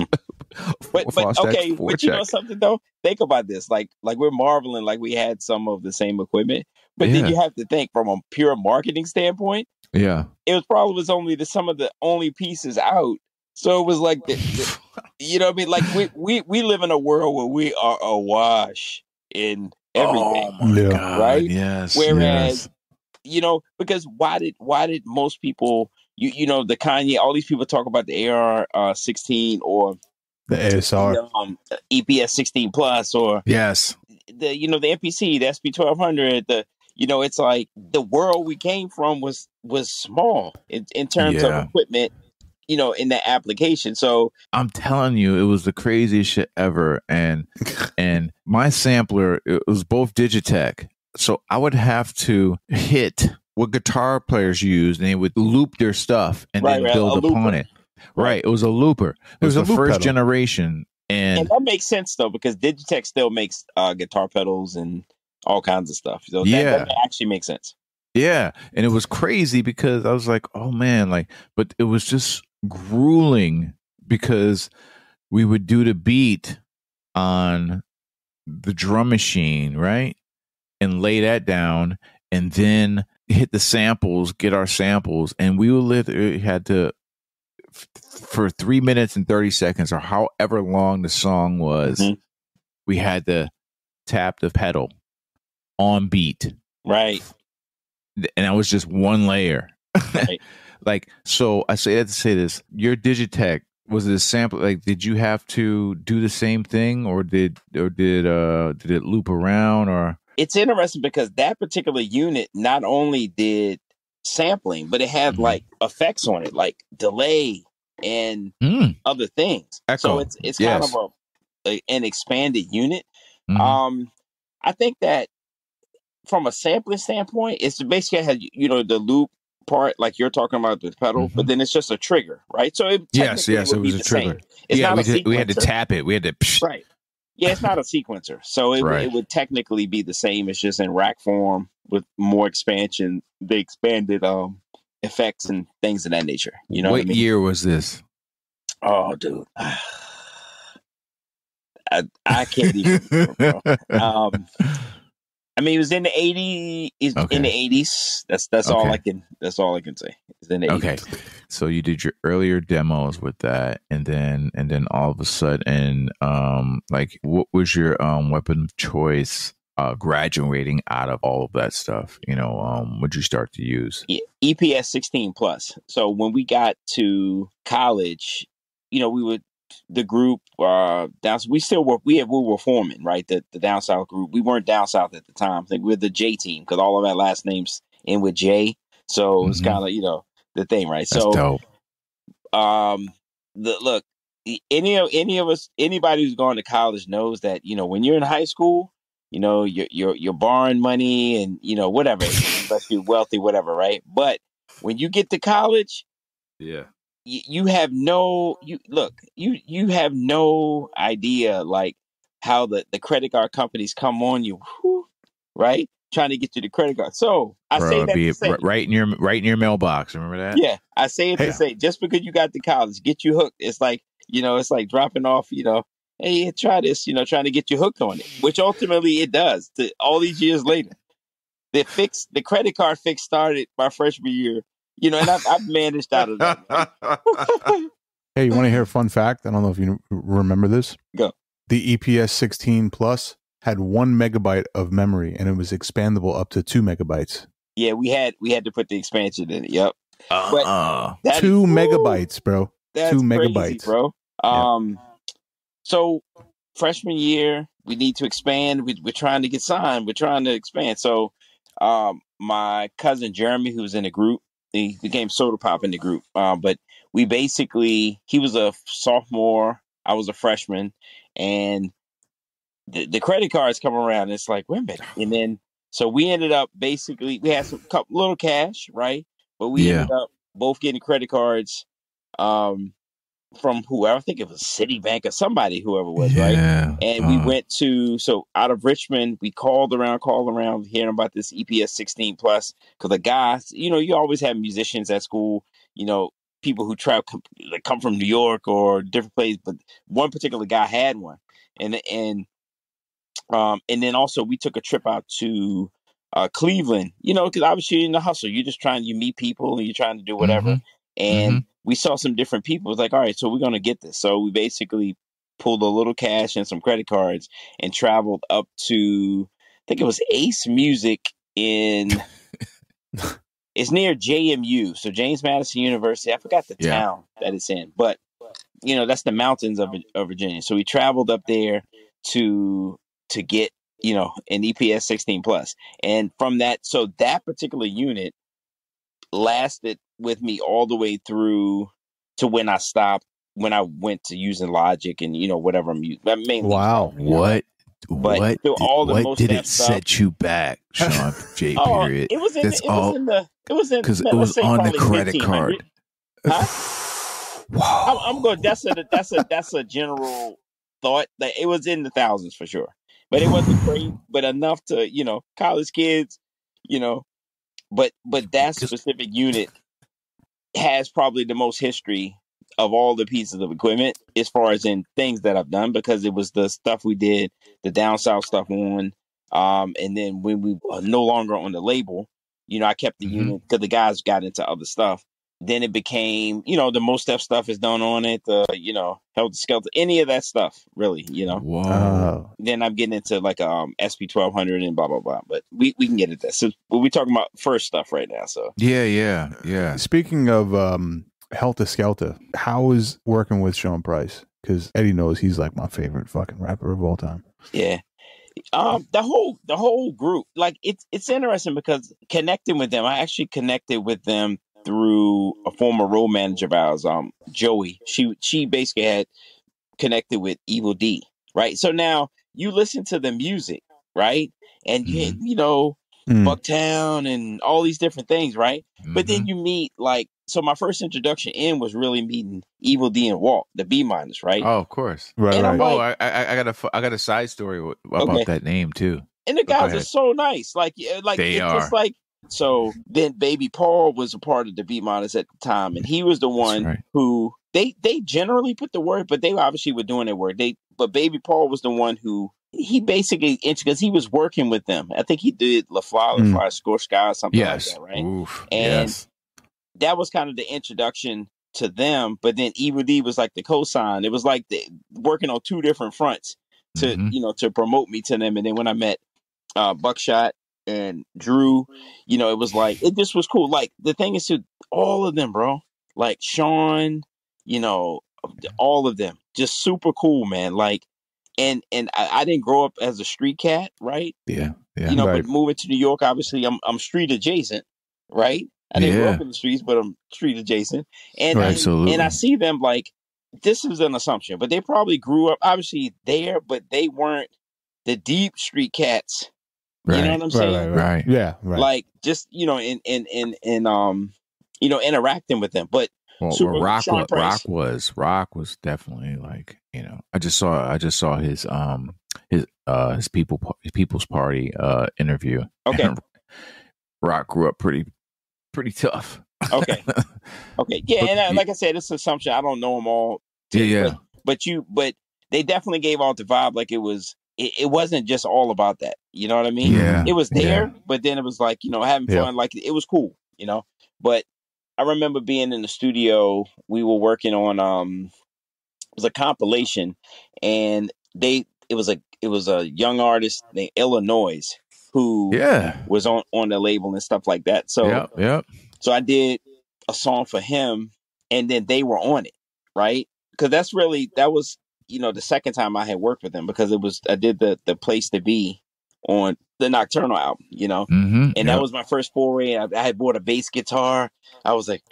But okay, but you know something though? Think about this. Like we're marveling like we had some of the same equipment, but then you have to think from a pure marketing standpoint.
Yeah,
it was probably only some of the only pieces out. So it was like you know what I mean? Like we live in a world where we are awash in everything.
Oh my God,
right?
Yes.
Whereas because why did most people the Kanye, all these people talk about the AR-16 or
the ASR,
the EPS 16 plus, or
the
the MPC, the SP1200, it's like the world we came from was small in terms of equipment, in that application. So
I'm telling you, it was the craziest shit ever. And my sampler, it was both Digitech. So I would have to hit what guitar players used, and they would loop their stuff and then build upon it. Right. It was a looper. It was the first generation. And
that makes sense, though, because Digitech still makes guitar pedals and all kinds of stuff. So that actually makes sense.
Yeah. And it was crazy because I was like, oh, man, like, but it was just grueling because we would do the beat on the drum machine, right? And lay that down and then hit the samples, get our samples. And we literally had to, for 3 minutes and 30 seconds or however long the song was, we had to tap the pedal on beat.
Right.
And that was just one layer.
Right.
Like, so I had to say this, your Digitech, was it a sample? Like, did you have to do the same thing or did it loop around? Or
it's interesting because that particular unit not only did sampling, but it had like effects on it, like delay and other things.
Echo.
So it's kind of an expanded unit. I think that from a sampling standpoint, it's basically had the loop part, like you're talking about the pedal, but then it's just a trigger, right? So it
yes, it was a trigger.
It's not
we had to tap it. We had to
right. Yeah, it's not a sequencer, so it would technically be the same. It's just in rack form with more expansion. They expanded effects and things of that nature. You know what I mean?
Year was this?
Oh, dude, I can't even remember, bro. I mean, it was in the 80s. In the 80s. That's all I can. That's all I can say. It's in the 80s.
Okay, so you did your earlier demos with that, and then all of a sudden, like, what was your weapon of choice? Graduating out of all of that stuff, what'd you start to use?
EPS 16 plus. So when we got to college, we would. The group down, we were forming, right? The down south group. We weren't down south at the time. I think we're the J team because all of our last names end with J. So it's kind of the thing, right?
That's dope.
Look, any of us, anybody who's going to college knows that when you're in high school, you're borrowing money and whatever, unless you're wealthy, whatever, right? But when you get to college, you have no idea like how the credit card companies come on you, right? Trying to get you the credit card. So I say that to say,
right in your mailbox. Remember that?
Yeah, I say it to say, just because you got to college, get you hooked. It's like it's like dropping off. Hey, try this. Trying to get you hooked on it, which ultimately it does. All these years later, the credit card fix started my freshman year. And I've managed out of that.
Hey, you want to hear a fun fact? I don't know if you remember this.
Go.
The EPS 16 Plus had 1 megabyte of memory, and it was expandable up to 2 megabytes.
Yeah, we had to put the expansion in it. Yep.
2 megabytes, bro.
That's
2 megabytes,
crazy, bro. So freshman year, we need to expand. We're trying to get signed. We're trying to expand. So, my cousin Jeremy, who's in the group. He became Soda Pop in the group. But he was a sophomore. I was a freshman. And the credit cards come around. And it's like, wait a minute. And then, so we ended up we had some little cash, right? But we ended up both getting credit cards from whoever. I think it was Citibank or somebody, whoever it was, right? And we went out of Richmond, we called around hearing about this EPS 16 plus, because the guys, you always have musicians at school, people who come from New York or different places, but one particular guy had one. And then also we took a trip out to Cleveland, because obviously you're in the hustle, you meet people and you're trying to do whatever. And we saw some different people. It was like, all right, so we're going to get this. So we basically pulled a little cash and some credit cards and traveled up to, I think it was Ace Music it's near JMU. So James Madison University. I forgot the town that it's in, but that's the mountains of Virginia. So we traveled up there to get, an EPS 16 plus. And from that, so that particular unit lasted with me all the way through to when I went to using Logic and whatever I'm using.
Wow.
What?
But
what
through all the
what
most
did
Def
it
stuff,
set you back, Shawn? J.
oh,
Period.
it was in
That's
it
all
was in
because it
let's
was
say
on the
probably
credit
1,500.
card.
Huh? I'm
Wow.
going. That's a general thought that it was in the thousands for sure, but it wasn't crazy, but enough to college kids, you know. But that specific unit has probably the most history of all the pieces of equipment as far as in things that I've done, because it was the stuff we did the down south stuff on, and then when we were no longer on the label, I kept the unit because the guys got into other stuff. Then it became, the most stuff is done on it. Helter Skelter, any of that stuff, really.
Whoa.
Then I'm getting into like SP 1200 and blah blah blah. But we can get into that. So we're talking about first stuff right now. So
yeah.
Speaking of Helter Skelter, how is working with Shawn Price? Because Eddie knows he's like my favorite fucking rapper of all time.
Yeah. The whole group, like it's interesting because connecting with them, I actually connected with them through a former road manager of ours, Joey. She basically had connected with Evil D, right? So now you listen to the music, right? And Bucktown and all these different things, right? But then you meet so my first introduction in was really meeting Evil D and Walt, the B miners, right?
Oh, of course.
Right.
And I'm
right.
I got a side story about that name too.
And the guys are so nice. Like
they
it's
are.
just like, so then Baby Paul was a part of the Beat Miners at the time, and he was the one who they generally put the work, but they obviously were doing their work. But Baby Paul was the one who he basically, because he was working with them. I think he did La Fly, Score Sky, or something like that, right?
Oof.
And that was kind of the introduction to them. But then Evil D was like the cosign. It was like working on two different fronts to to promote me to them. And then when I met Buckshot and Drew, it was like, it just was cool. Like the thing is, to all of them, bro, like Shawn, all of them, just super cool, man. Like, and I didn't grow up as a street cat, right?
Yeah.
But moving to New York, obviously I'm street adjacent, right? I didn't grow up in the streets, but I'm street adjacent. And I see them like, this is an assumption, but they probably grew up obviously there, but they weren't the deep street cats. You know what I'm saying?
Right.
Yeah. Right.
Like just, in interacting with them. But
Rock was definitely like, I just saw his people's party interview.
Okay.
Rock grew up pretty tough.
Okay. Yeah, and like I said, it's an assumption. I don't know them all. But they definitely gave off the vibe like it wasn't just all about that. You know what I mean?
Yeah.
It was there, but then it was like, having fun. Like it was cool, But I remember being in the studio. We were working on it was a compilation, and it was a young artist named Illinois who was on the label and stuff like that. So so I did a song for him, and then they were on it, right? Because that was the second time I had worked with them, because I did the Place to Be on the Nocturnal album, and that was my first foray. I had bought a bass guitar. I was like,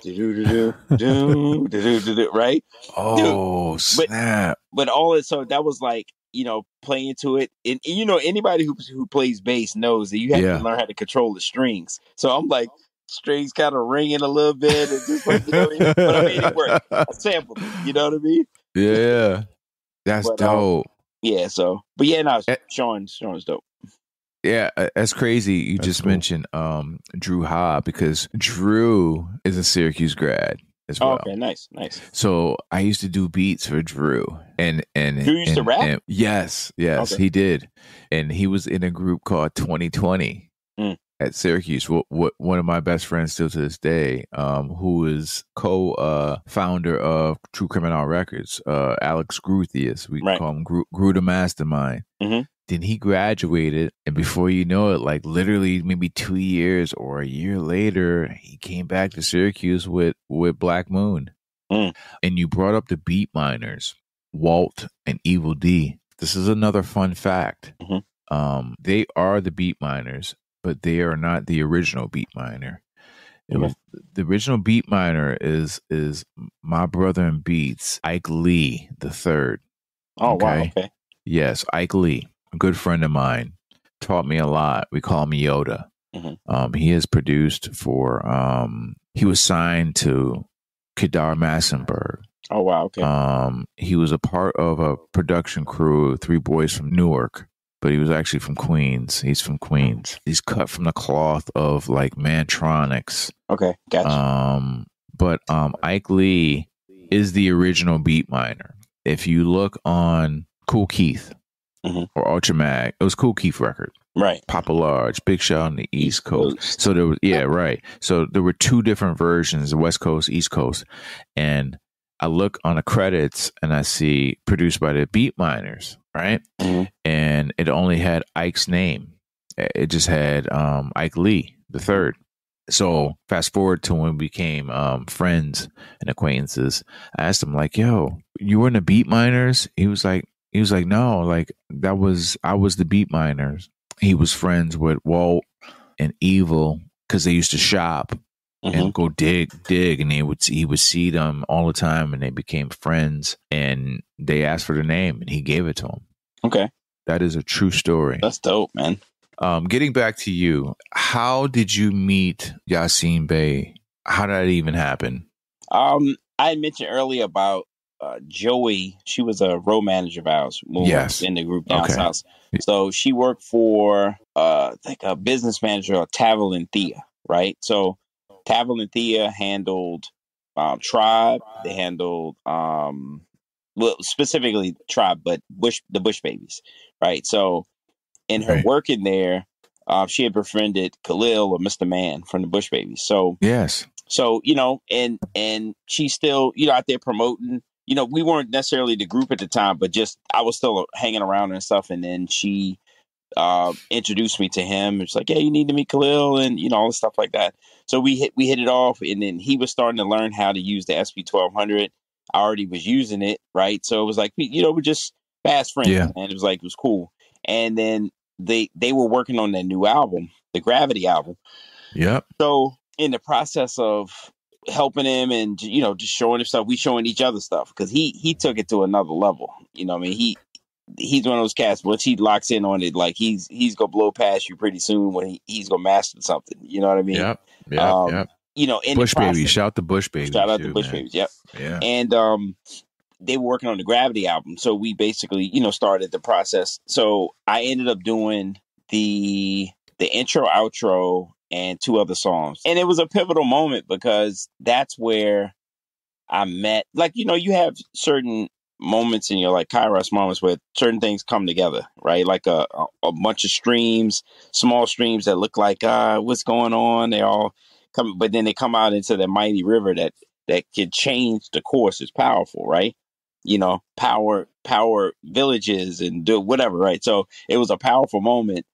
right?
Oh, snap!
But all it, so that was like, playing to it, and anybody who plays bass knows that you have to learn how to control the strings. So I'm like, strings kind of ringing a little bit, and just like, but I made it work. I sampled it. You know what I mean?
Yeah, that's dope.
Yeah. So, but yeah, no, Shawn's dope.
Yeah, that's crazy. You just mentioned Drew Ha, because Drew is a Syracuse grad as well.
Oh, okay, nice.
So I used to do beats for Drew, and
Drew used to rap.
Yes, okay. He did, and he was in a group called 2020 at Syracuse. One of my best friends still to this day, who is co-founder of True Criminal Records, Alex Gruthius. We call him Gru the Mastermind. Then he graduated, and before you know it, like literally maybe 2 years or a year later, he came back to Syracuse with Black Moon. And you brought up the Beat Miners, Walt and Evil D. This is another fun fact. They are the Beat Miners, but they are not the original Beat Miner. The original Beat Miner is my brother in beats, Ike Lee the third.
Oh, wow. Okay.
Yes, Ike Lee. a good friend of mine, taught me a lot. We call him Yoda.
Mm-hmm.
He has produced for. He was signed to Kedar Massenburg.
Oh wow, okay.
He was a part of a production crew of 3 boys from Newark, but he was actually from Queens. He's from Queens. He's cut from the cloth of like Mantronics.
Okay, gotcha.
But Ike Lee is the original beat miner. If you look on Kool Keith or Ultramag, it was Kool Keith record.
Right.
Papa Large, Big Shot on the East Coast. So there was, right. So there were 2 different versions, the West Coast, East Coast. And I look on the credits and I see produced by the Beat Miners, right?
Mm-hmm.
And it only had Ike's name. It just had Ike Lee the third. So fast forward to when we became friends and acquaintances. I asked him like, "Yo, you were in the Beat Miners?" He was like, "No, like I was the Beat Miners." He was friends with Walt and Evil because they used to shop and go dig, and he would see them all the time, and they became friends. And they asked for the name, and he gave it to them.
Okay,
that is a true story.
That's dope, man.
Getting back to you, how did you meet Yasin Bey? How did that even happen?
I mentioned earlier about Joey. She was a road manager of ours in the group down south. So she worked for I think a business manager of Tavel and Thea, right? So Tavel and Thea handled Tribe. They handled well, specifically Tribe, but the Bush Babies, right? So in her working there, she had befriended Khalil or Mr. Man from the Bush Babies. So
yes.
So, and she's still, out there promoting, we weren't necessarily the group at the time, but just, I was still hanging around and stuff. And then she introduced me to him. It's like, yeah, you need to meet Khalil and, all the stuff like that. So we hit it off, and then he was starting to learn how to use the SP1200. I already was using it. Right. So it was like, we're just fast friends.
Yeah.
And it was cool. And then they were working on their new album, the Gravity album.
Yep.
So in the process of helping him and, just showing him stuff, we showing each other stuff, because he took it to another level. I mean, he's one of those cats, once he locks in on it, like he's going to blow past you pretty soon when he's going to master something. You know what I mean?
Yep.
In
Bush
the process,
Babies. Shout out to Bush Babies.
Shout out to Bush Babies. Yep.
Yeah.
And they were working on the Gravity album. So we basically, started the process. So I ended up doing the intro, outro, and 2 other songs. And it was a pivotal moment, because that's where I met, like, you have certain moments in your, like, Kairos moments where certain things come together, right? Like a bunch of streams, small streams that look like, what's going on? They all come, but then they come out into the mighty river that can change the course. Is powerful, right? Power villages and do whatever, right? So it was a powerful moment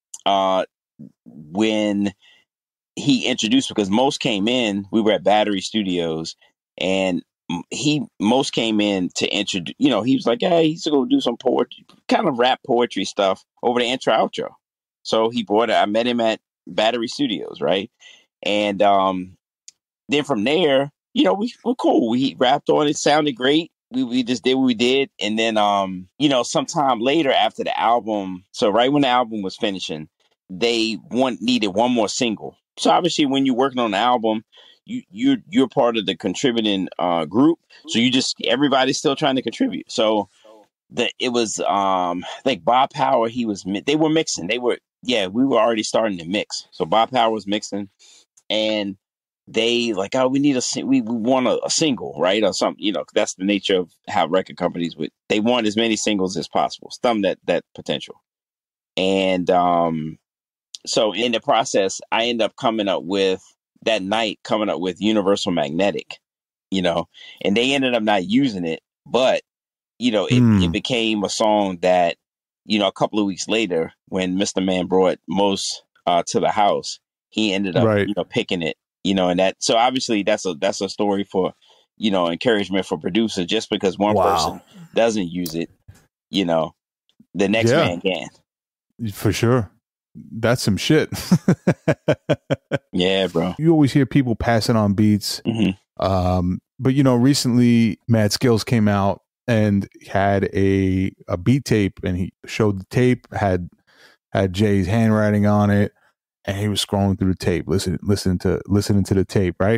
when he introduced, because Most came in, we were at Battery Studios, and Most came in to introduce, he was like, hey, he's going to do some poetry, kind of rap poetry stuff over the intro outro. So he brought it. I met him at Battery Studios, right? And then from there, we were cool. We rapped on it, sounded great. We just did what we did. And then, sometime later after the album, so right when the album was finishing, they needed one more single. So obviously when you're working on the album, you're part of the contributing group. So everybody's still trying to contribute. So it was like Bob Power, they were mixing. We were already starting to mix. So Bob Power was mixing, and they like, oh, we need we want a single, right? Or something, that's the nature of how record companies they want as many singles as possible, thumb that potential. And so in the process, I end up coming up with Universal Magnetic, and they ended up not using it, but it became a song that, a couple of weeks later, when Mr. Man brought Most to the house, he ended up picking it. And that, so obviously that's a story for, encouragement for producers. Just because one person doesn't use it, the next man can.
For sure. That's some shit.
Yeah, bro.
You always hear people passing on beats.
Mm-hmm.
But recently Mad Skills came out and had a beat tape, and he showed the tape, had Jay's handwriting on it, and he was scrolling through the tape, listening to the tape, right?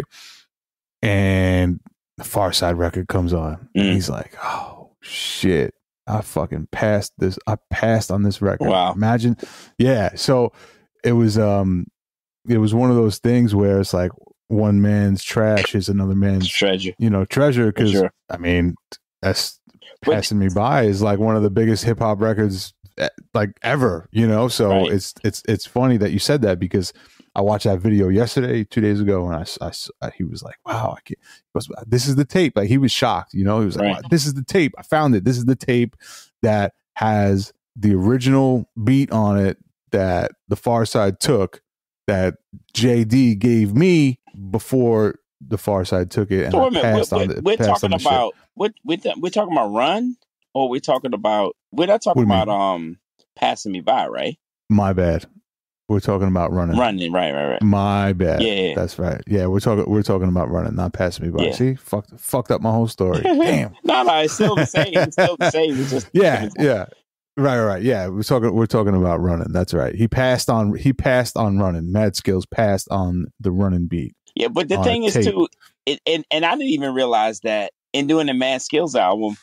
And the Far Side record comes on, and he's like, "Oh shit, I fucking passed this. I passed on this record."
Wow.
Imagine, yeah. So it was one of those things where it's like one man's trash is another man's
treasure.
Treasure. Because
sure.
I mean, that's Passing Me By is like one of the biggest hip hop records like ever. So
right.
it's funny that you said that, because I watched that video yesterday, 2 days ago, and he was like, "Wow, I can't." He goes, "This is the tape." Like, he was shocked. He was like,
right.
"Wow, this is the tape. I found it. This is the tape that has the original beat on it that the Far Side took, that JD gave me before the Far Side took it, and
so
I passed on the.
We're talking about we're talking about Run, or we're not talking about Passing Me By, right?
My bad. We're talking about Running.
Right.
My bad.
Yeah,
that's right. Yeah, we're talking about Running, not Passing Me By.
Yeah.
See, fucked up my whole story. Damn.
No, it's still the same. It's still the same. It's just
yeah. Right. Yeah, we're talking about Running. That's right. He passed on Running. Mad Skills passed on the Running beat.
Yeah, but the thing is too, and I didn't even realize that in doing the Mad Skills album.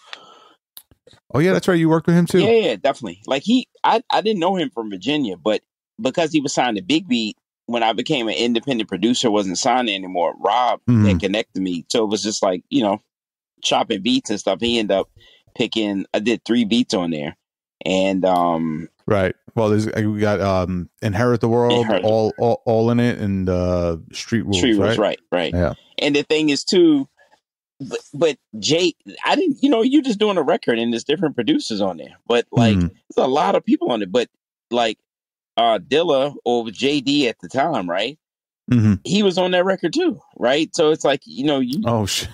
Oh yeah, that's right. You worked with him too.
Yeah, definitely. Like I didn't know him from Virginia, but because he was signed to Big Beat, when I became an independent producer, wasn't signed anymore. Rob had connected me, so it was just like chopping beats and stuff. He ended up picking. I did 3 beats on there, and
right. Well, we got Inherit the World, all in it, and Street Rules.
Right.
Yeah.
And the thing is too. But Jay, I didn't, you're just doing a record and there's different producers on there. But like, there's a lot of people on it. But like, Dilla or JD at the time, right?
Mm-hmm.
He was on that record too, right? So it's like,
oh shit,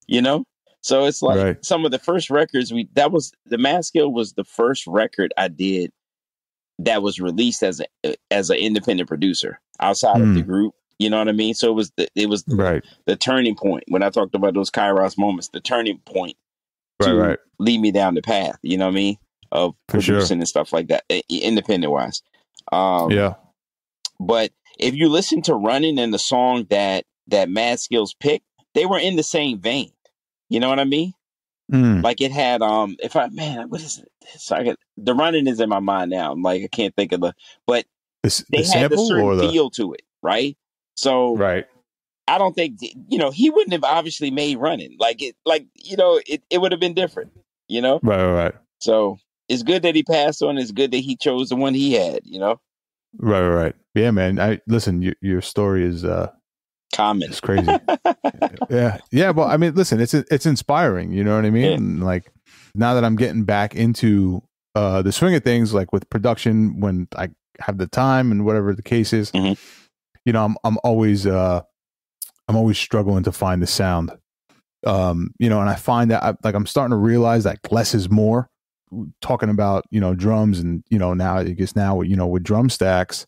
So it's like some of the first records the Mad Skill was the first record I did that was released as an independent producer outside of the group. You know what I mean? So it was the turning point. When I talked about those Kairos moments, the turning point to lead me down the path, you know what I mean? Of producing and stuff like that, independent wise.
Yeah.
But if you listen to Running and the song that Mad Skills picked, they were in the same vein. You know what I mean? Like it had, what is it? Sorry, the Running is in my mind now. I'm like, I can't think of but they had a certain feel to it, right? So I don't think he wouldn't have obviously made Running it would have been different,
Right.
So it's good that he passed on. It's good that he chose the one he had,
Right. Yeah, man. Listen. Your story is
common.
It's crazy. yeah. Well, I mean, listen. It's inspiring. You know what I mean?
Yeah.
And like now that I'm getting back into the swing of things, like with production, when I have the time and whatever the case is.
Mm-hmm.
I'm always struggling to find the sound. And I find that I'm starting to realize that less is more. Talking about drums and now I guess with drum stacks,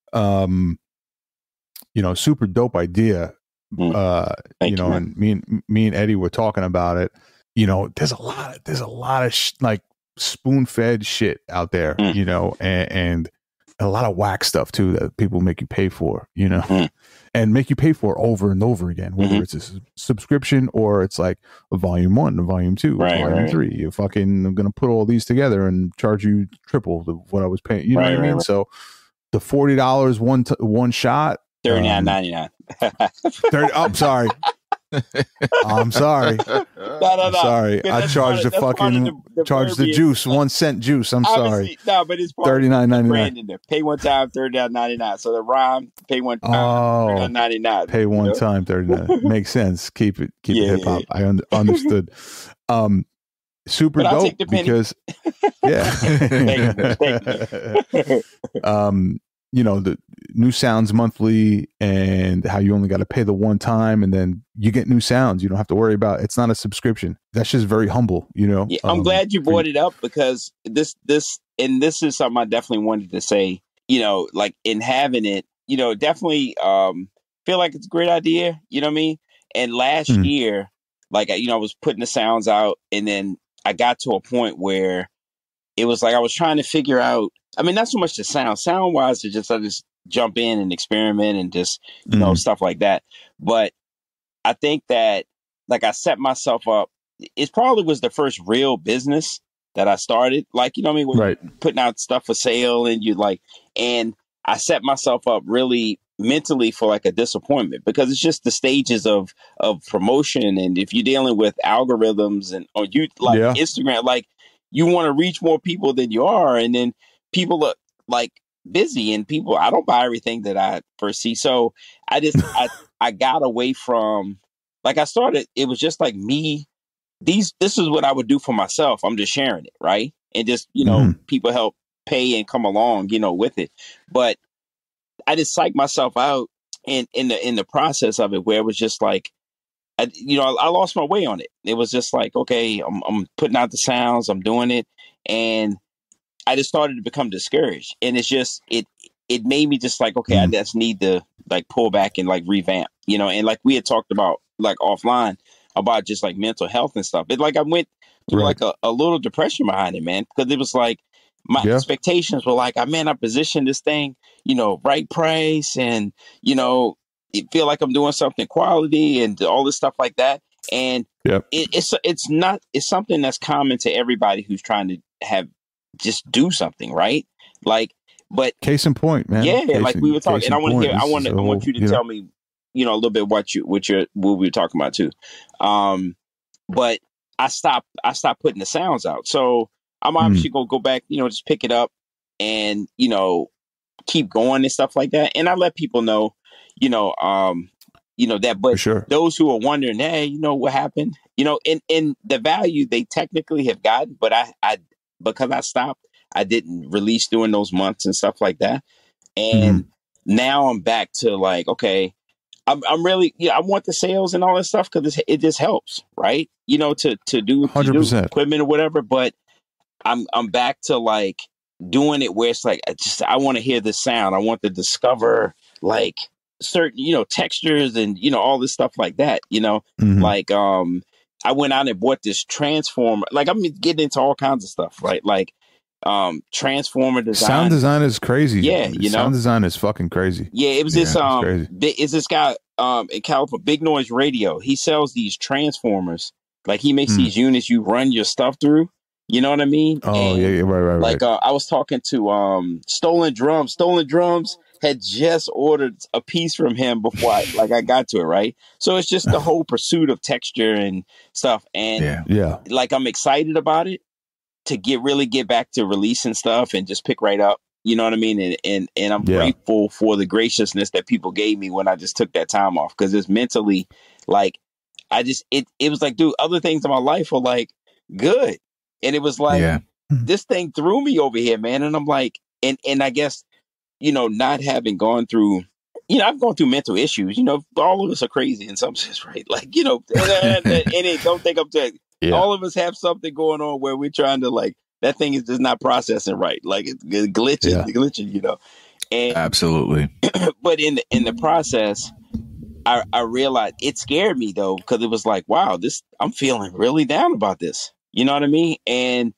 super dope idea. And me and Eddie were talking about it. There's a lot of like spoon fed shit out there. And a lot of whack stuff too that people make you pay for, and make you pay for over and over again, whether it's a subscription or it's like a volume 1, a volume 2, volume 3. You I'm gonna put all these together and charge you triple what I was paying. You know what I mean? So the $40 one shot,
$39.99.
I'm sorry. I'm sorry.
No.
Sorry. I charged the juice, 1 cent juice. I'm sorry.
No, but it's $39.99. Pay one time, $39.99. So the rhyme, pay one time, $39.99.
Pay one time, $39. Makes sense. Keep it hip hop. I understood. Super
but
dope because the new sounds monthly and how you only got to pay the one time and then you get new sounds. You don't have to worry about it's not a subscription. That's just very humble,
Yeah, I'm glad you brought it up because this is something I definitely wanted to say, like in having it, definitely feel like it's a great idea, you know what I mean? And last year, like, I was putting the sounds out and then I got to a point where it was like I was trying to figure out. I mean, not so much the sound wise, I just jump in and experiment and just stuff like that. But I think that like I set myself up. It probably was the first real business that I started. Like, you know what I mean? When you're putting out stuff for sale and and I set myself up really mentally for like a disappointment because it's just the stages of promotion. And if you're dealing with algorithms and or you like Instagram, like you want to reach more people than you are. And then people are like busy and people, I don't buy everything that I first see. So I got away from like I started, it was just like me. This is what I would do for myself. I'm just sharing it, right? And just, people help pay and come along, with it. But I just psyched myself out in the process of it, where it was just like, I lost my way on it. It was just like, okay, I'm putting out the sounds, I'm doing it, and I just started to become discouraged. And it's just it made me just like, okay, I just need to like pull back and like revamp, and like we had talked about like offline about just like mental health and stuff. It like I went through like a little depression behind it, man, because it was like my expectations were like, I positioned this thing, right price and, it feel like I'm doing something quality and all this stuff like that. And it's something that's common to everybody who's trying to just do something, right? Like, but
case in point, man.
Yeah, like we were talking, and I want you to tell me, a little bit what we were talking about too. But I stopped putting the sounds out. So I'm obviously gonna go back, just pick it up and, keep going and stuff like that. And I let people know, that, but those who are wondering, hey, what happened, in the value they technically have gotten, but I because I stopped, I didn't release during those months and stuff like that. And now I'm back to like, okay, I'm really, I want the sales and all that stuff because it just helps, right? To do what you do, equipment or whatever. But I'm back to like doing it where it's like I want to hear the sound. I want to discover like certain textures and all this stuff like that. Like I went out and bought this transformer. Like I'm getting into all kinds of stuff, right? Like transformer design.
Sound design is crazy.
Yeah,
sound design is fucking crazy.
Yeah, it was this is this guy in California, Big Noise Radio. He sells these transformers. Like he makes these units you run your stuff through. You know what I mean?
Oh, and, right.
Like I was talking to Stolen Drums. Stolen Drums had just ordered a piece from him before I got to it, right? So it's just the whole pursuit of texture and stuff. And like I'm excited about it to really get back to releasing stuff and just pick right up. You know what I mean? And I'm grateful for the graciousness that people gave me when I just took that time off. Because it's mentally like it was like, dude, other things in my life were like good. And it was like this thing threw me over here, man. And I'm like, and I guess, not having gone through, I've gone through mental issues. All of us are crazy in some sense, right? Like, and don't think I'm saying all of us have something going on where we're trying to like, that thing is just not processing right. Like it's glitching, And
absolutely.
But in the process, I realized it scared me though, because it was like, wow, I'm feeling really down about this. You know what I mean? And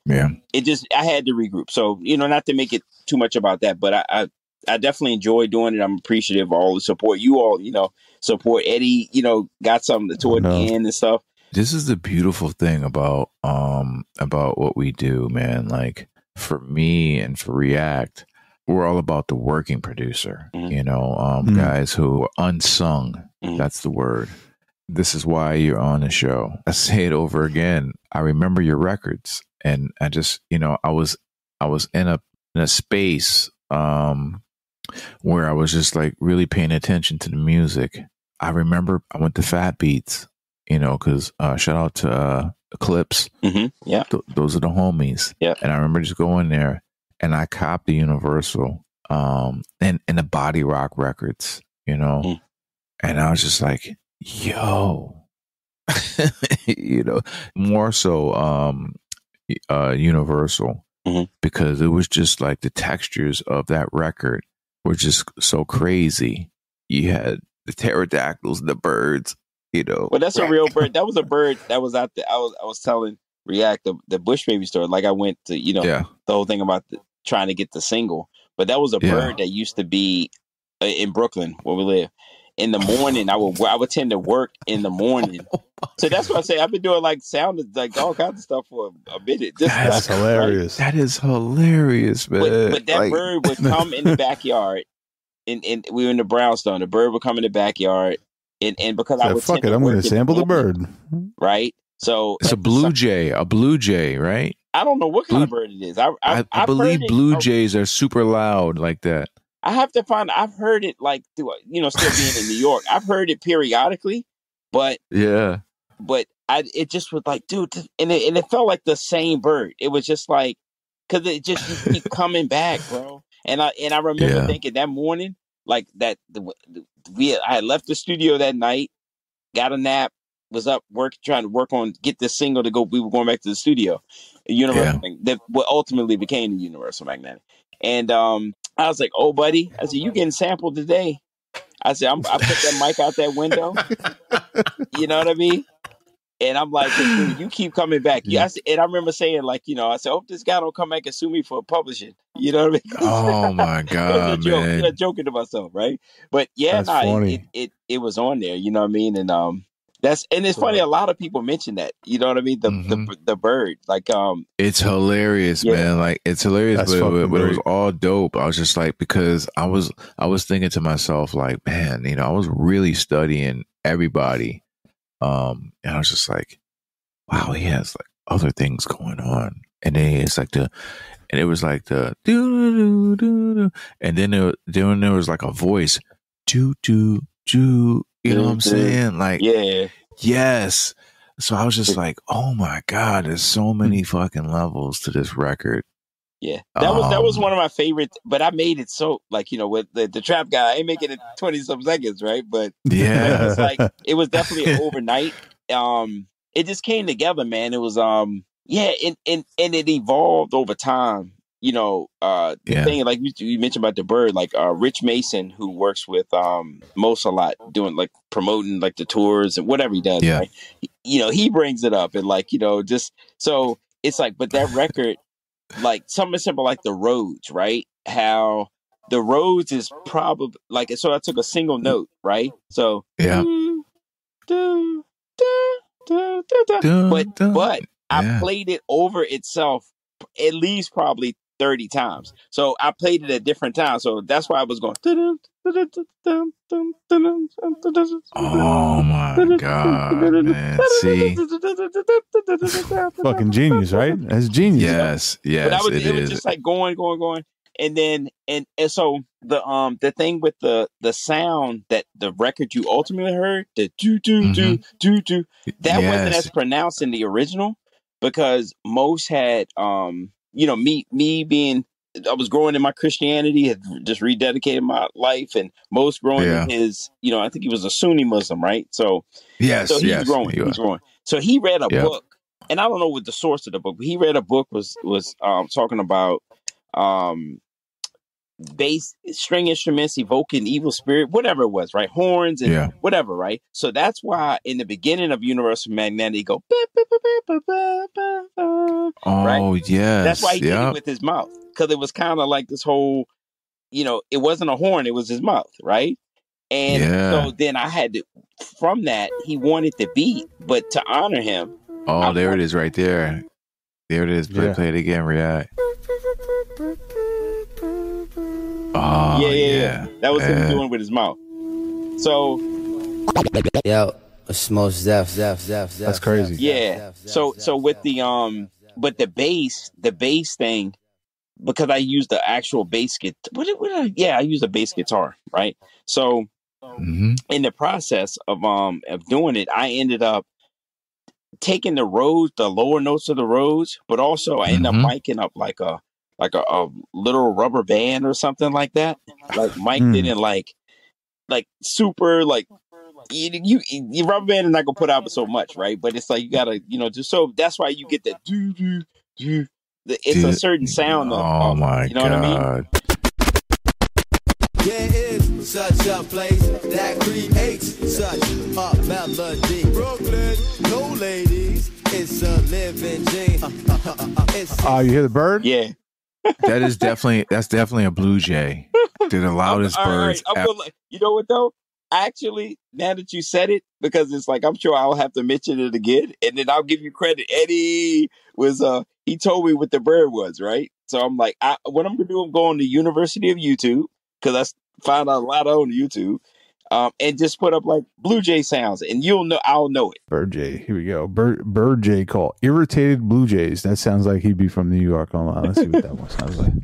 I had to regroup. So, not to make it too much about that, but I definitely enjoy doing it. I'm appreciative of all the support. You all, support Eddie, got something toward the end and stuff.
This is the beautiful thing about what we do, man. Like for me and for React, we're all about the working producer, guys who are unsung. That's the word. This is why you're on the show. I say it over again. I remember your records, and I just, I was in a space where I was just like really paying attention to the music. I remember I went to Fat Beats, because shout out to Eclipse.
Yeah,
those are the homies.
Yeah,
and I remember just going there, and I copped the Universal, and the Body Rock records, and I was just like, yo, more so Universal, because it was just like the textures of that record were just so crazy. You had the pterodactyls, the birds,
Well, that's a real bird. That was a bird that was out there. I was telling react the Bush Baby story. Like I went to the whole thing about trying to get the single, but that was a bird that used to be in Brooklyn where we live. In the morning, I would tend to work in the morning. So that's what I say. I've been doing like all kinds of stuff for a minute.
That's hilarious.
Right? That is hilarious, man.
But that bird would come in the backyard, and we were in the brownstone. The bird would come in the backyard, and because I would
fuck it, I'm going to sample the bird,
right? So
it's a blue jay, right?
I don't know what kind of bird it is.
I believe blue jays are super loud like that.
I have to find. I've heard it like still being in New York. I've heard it periodically, but it just was like, dude, and it felt like the same bird. It was just like because it just you keep coming back, bro. And I remember thinking that morning, like that I had left the studio that night, got a nap, was up trying to get this single to go. We were going back to the studio, Universal that what ultimately became the Universal Magnetic, and I was like, "Oh, buddy," I said, "You getting sampled today?" I said, "I put that mic out that window." You know what I mean? And I'm like, "Dude, you keep coming back." And I remember saying, like, I said, "Hope this guy don't come back and sue me for publishing." You know what I mean?
Oh my god, man!
I'm joking to myself, right? But it was on there. You know what I mean? And it's funny. A lot of people mention that. You know what I mean? The bird, like
it's hilarious, man. Like it's hilarious, but it was all dope. I was just like, because I was thinking to myself, like, man, I was really studying everybody, and I was just like, wow, he has like other things going on, and then it's like and it was like the do do do, and then there was like a voice, do do do. You know what I'm saying? Like, yes. So I was just like, oh my God, there's so many fucking levels to this record.
Yeah. That was one of my favorites, but I made it so like, with the trap guy, I ain't making it 20 some seconds, right? But it was like, it was definitely overnight. It just came together, man. It was, and it evolved over time. The thing like you mentioned about the bird, like Rich Mason, who works with Most a lot, doing like promoting like the tours and whatever he does, right? He brings it up and like just so it's like, but that record, like something simple like the Rhodes, right? How the Rhodes is probably like so. I took a single note, right? So but I played it over itself at least probably 30 times. So I played it at different times. So that's why I was going.
Oh my God, man. See?
Fucking genius, right? That's genius.
Yes,
but it was just like going. And then, and so the thing with the sound that the record you ultimately heard, the do, that wasn't as pronounced in the original because most had, me being, I was growing in my Christianity, had just rededicated my life, and most growing in his, I think he was a Sunni Muslim, right? So, he's growing. So he read a book, and I don't know what the source of the book, but he read a book was talking about bass string instruments evoking evil spirit, whatever it was, right? Horns and whatever, right? So that's why in the beginning of Universal Magnetic, go right?
Yes.
That's why he did it with his mouth, because it was kind of like this whole, it wasn't a horn, it was his mouth, right? And so then I had to, from that, he wanted the beat, but to honor him.
Oh, there it is right there. There it is. Play it again, react. Oh, yeah.
That was him doing with his mouth. So,
yo, it's most def.
That's crazy.
Yeah. So with the but the bass thing, because I used the actual bass guitar. I used a bass guitar, right? So, in the process of doing it, I ended up taking the Rhodes, the lower notes of the Rhodes, but also I ended up miking up like a little rubber band or something like that. Like Mike didn't like super like you rubber band is not gonna put out so much, right? But it's like you gotta just so that's why you get that do. It's a certain sound.
Oh my
you know
God.
what I mean?
There is such a place that creates such a melody. Brooklyn, no ladies, it's a living. living dream.
You hear the bird?
Yeah.
That's definitely a blue jay. They're the loudest birds.
You know what though? Actually, now that you said it, because it's like I'm sure I'll have to mention it again, and then I'll give you credit. Eddie was he told me what the bird was, right? So I'm like, what I'm gonna do? I'm going to University of YouTube because I found out a lot on YouTube, and just put up like Blue Jay sounds, and I'll know it.
Bird Jay. Here we go. Bird Jay call. Irritated Blue Jays. That sounds like he'd be from New York. Online. Let's see what that one sounds like.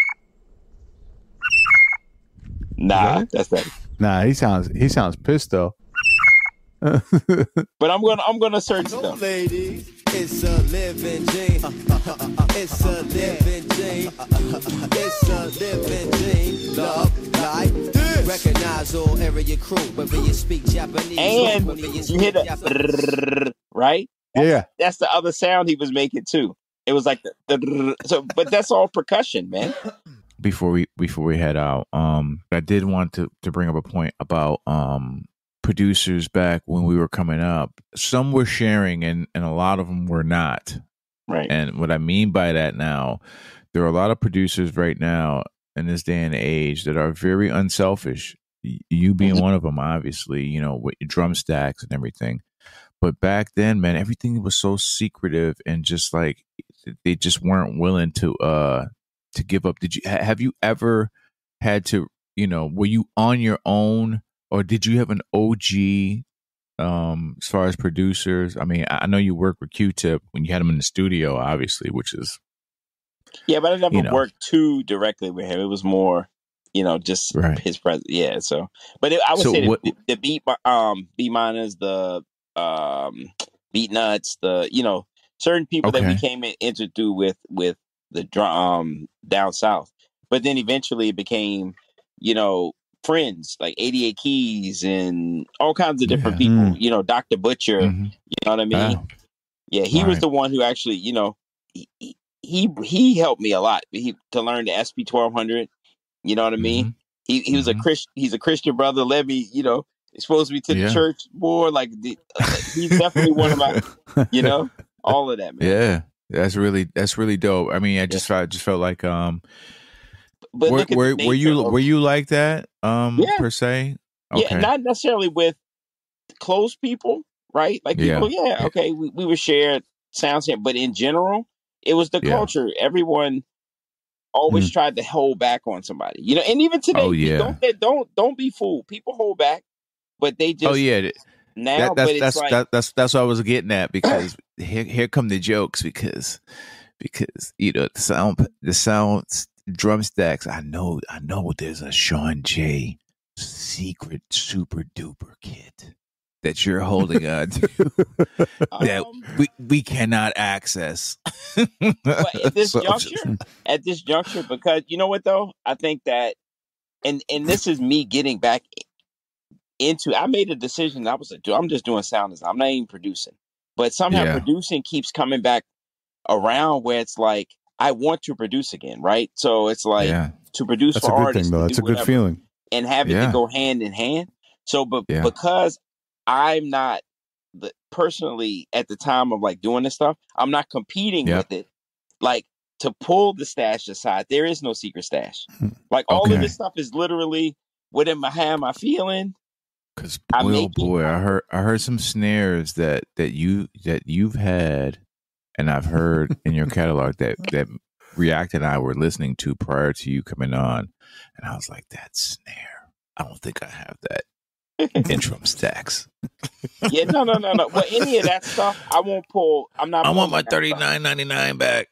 Nah, that's not.
Nah, he sounds pissed though.
But I'm gonna search them.
Ladies, it's a living dream. It's a living dream. It's a living dream. Love like this. Recognize all area crew, whether you speak Japanese
and
or
you hit a right.
Yeah,
that's the other sound he was making too. It was like but that's all percussion, man.
Before we head out, I did want to bring up a point about producers back when we were coming up. Some were sharing and a lot of them were not.
Right.
And what I mean by that now, there are a lot of producers right now in this day and age that are very unselfish. You being one of them, obviously, you know, with your drum stacks and everything. But back then, man, everything was so secretive and just like they just weren't willing to give up. Have you ever had to, you know, were you on your own or did you have an OG as far as producers? I mean, I know you worked with Q-Tip when you had him in the studio, obviously, which is.
Yeah, but I never worked too directly with him. It was more, you know, just his presence. Yeah. So, but I would say the beat miners, the beat nuts, the, you know, certain people that we came introduced with the drum down south, but then eventually it became, you know, friends like 88 Keys and all kinds of different people. You know, Dr. Butcher. You know what I mean? Yeah, he was the one who actually, you know, he helped me a lot. To learn the SP 1200. You know what I mean? He was he's a Christian brother. Led me, you know, exposed me to the church more. Like he's definitely one of my, you know, all of that, man.
Yeah. That's really dope. I mean, I just felt like
but
were you like that per se? Okay.
Yeah, not necessarily with close people, right? Like people, okay, we were shared sounds here, but in general, it was the culture. Everyone always tried to hold back on somebody, you know. And even today, don't be fooled. People hold back, but they just now. That's
what I was getting at, because here come the jokes, because you know the sounds drum stacks. I know there's a Shawn J secret super duper kit that you're holding on to that we cannot access.
At this juncture, because you know what though, I think that, and this is me getting back into. I made a decision. I'm just doing sound design. I'm not even producing, but somehow producing keeps coming back around where it's like I want to produce again, right? So it's like to produce
that's
for
a good
artists.
Thing, though. That's a good feeling,
and have it to go hand in hand. So, because I'm not personally at the time of like doing this stuff, I'm not competing with it. Like to pull the stash aside, there is no secret stash. Like all of this stuff is literally what how am I feeling?
Because boy, I heard some snares that you've had, and I've heard in your catalog that React and I were listening to prior to you coming on, and I was like, that snare, I don't think I have that in drum stacks.
Yeah, no. Well, any of that stuff, I won't pull. I
want my $39.99 back.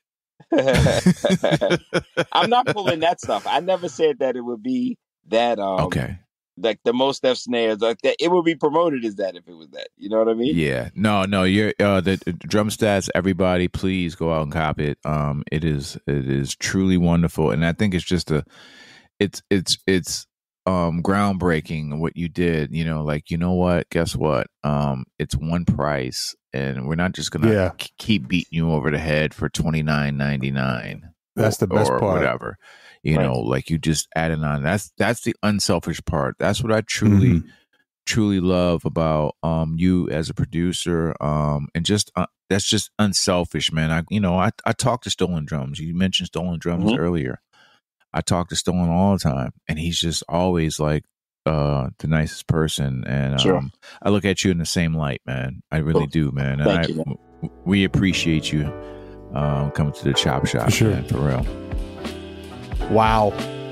I'm not pulling that stuff. I never said that it would be that. Like the most F snares, like that, it would be promoted as that if it was that. You know what I mean?
Yeah. No. You're the drum stats. Everybody, please go out and cop it. It is truly wonderful, and I think it's just it's groundbreaking what you did. You know, like, you know what? Guess what? It's one price, and we're not just gonna keep beating you over the head for $29.99.
That's the best part.
Whatever. You know, like you just added on. That's the unselfish part. That's what I truly truly love about you as a producer, and just that's just unselfish, man. I talk to Stolen Drums. You mentioned Stolen Drums earlier. I talk to Stolen all the time, and he's just always like the nicest person. And I look at you in the same light, man. I really do, man. And
Thank you.
We appreciate you coming to the Chop Shop,
for sure.
man, for real.
Wow.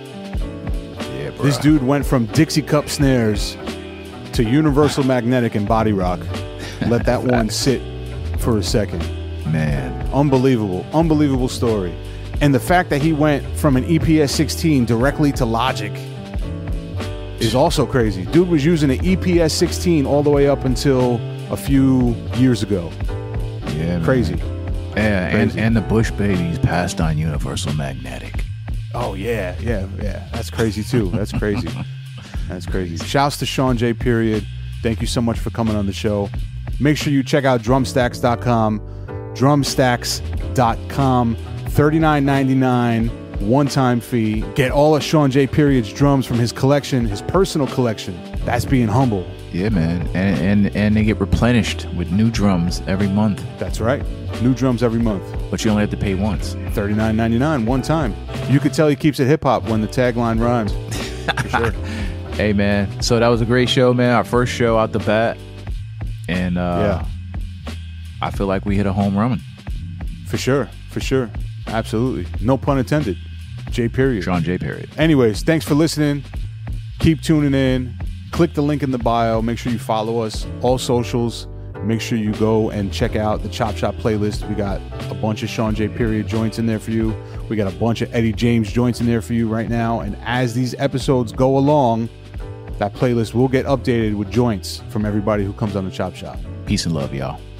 Yeah, bro.
This dude went from Dixie Cup snares to Universal Magnetic and Body Rock. Let that one sit for a second.
Man.
Unbelievable story. And the fact that he went from an EPS 16 directly to Logic is also crazy. Dude was using an EPS 16 all the way up until a few years ago.
Yeah,
crazy.
Yeah,
crazy.
And the Bush Babies passed on Universal Magnetic.
Oh yeah. That's crazy too. That's crazy. That's crazy. Shouts to Shawn J. Period. Thank you so much for coming on the show. Make sure you check out drumstacks.com. Drumstacks.com. $39.99 one-time fee. Get all of Shawn J. Period's drums from his collection, his personal collection. That's being humble.
Yeah, man. And they get replenished with new drums every month.
That's right. New drums every month.
But you only have to pay once.
$39.99 one time. You could tell he keeps it hip-hop when the tagline rhymes. For sure.
Hey, man. So that was a great show, man. Our first show out the bat. And I feel like we hit a home run.
For sure. Absolutely. No pun intended. J. Period.
Shawn J. Period.
Anyways, thanks for listening. Keep tuning in. Click the link in the bio. Make sure you follow us. All socials. Make sure you go and check out the Chop Shop playlist. We got a bunch of Shawn J. Period joints in there for you. We got a bunch of Eddie James joints in there for you right now. And as these episodes go along, that playlist will get updated with joints from everybody who comes on the Chop Shop.
Peace and love, y'all.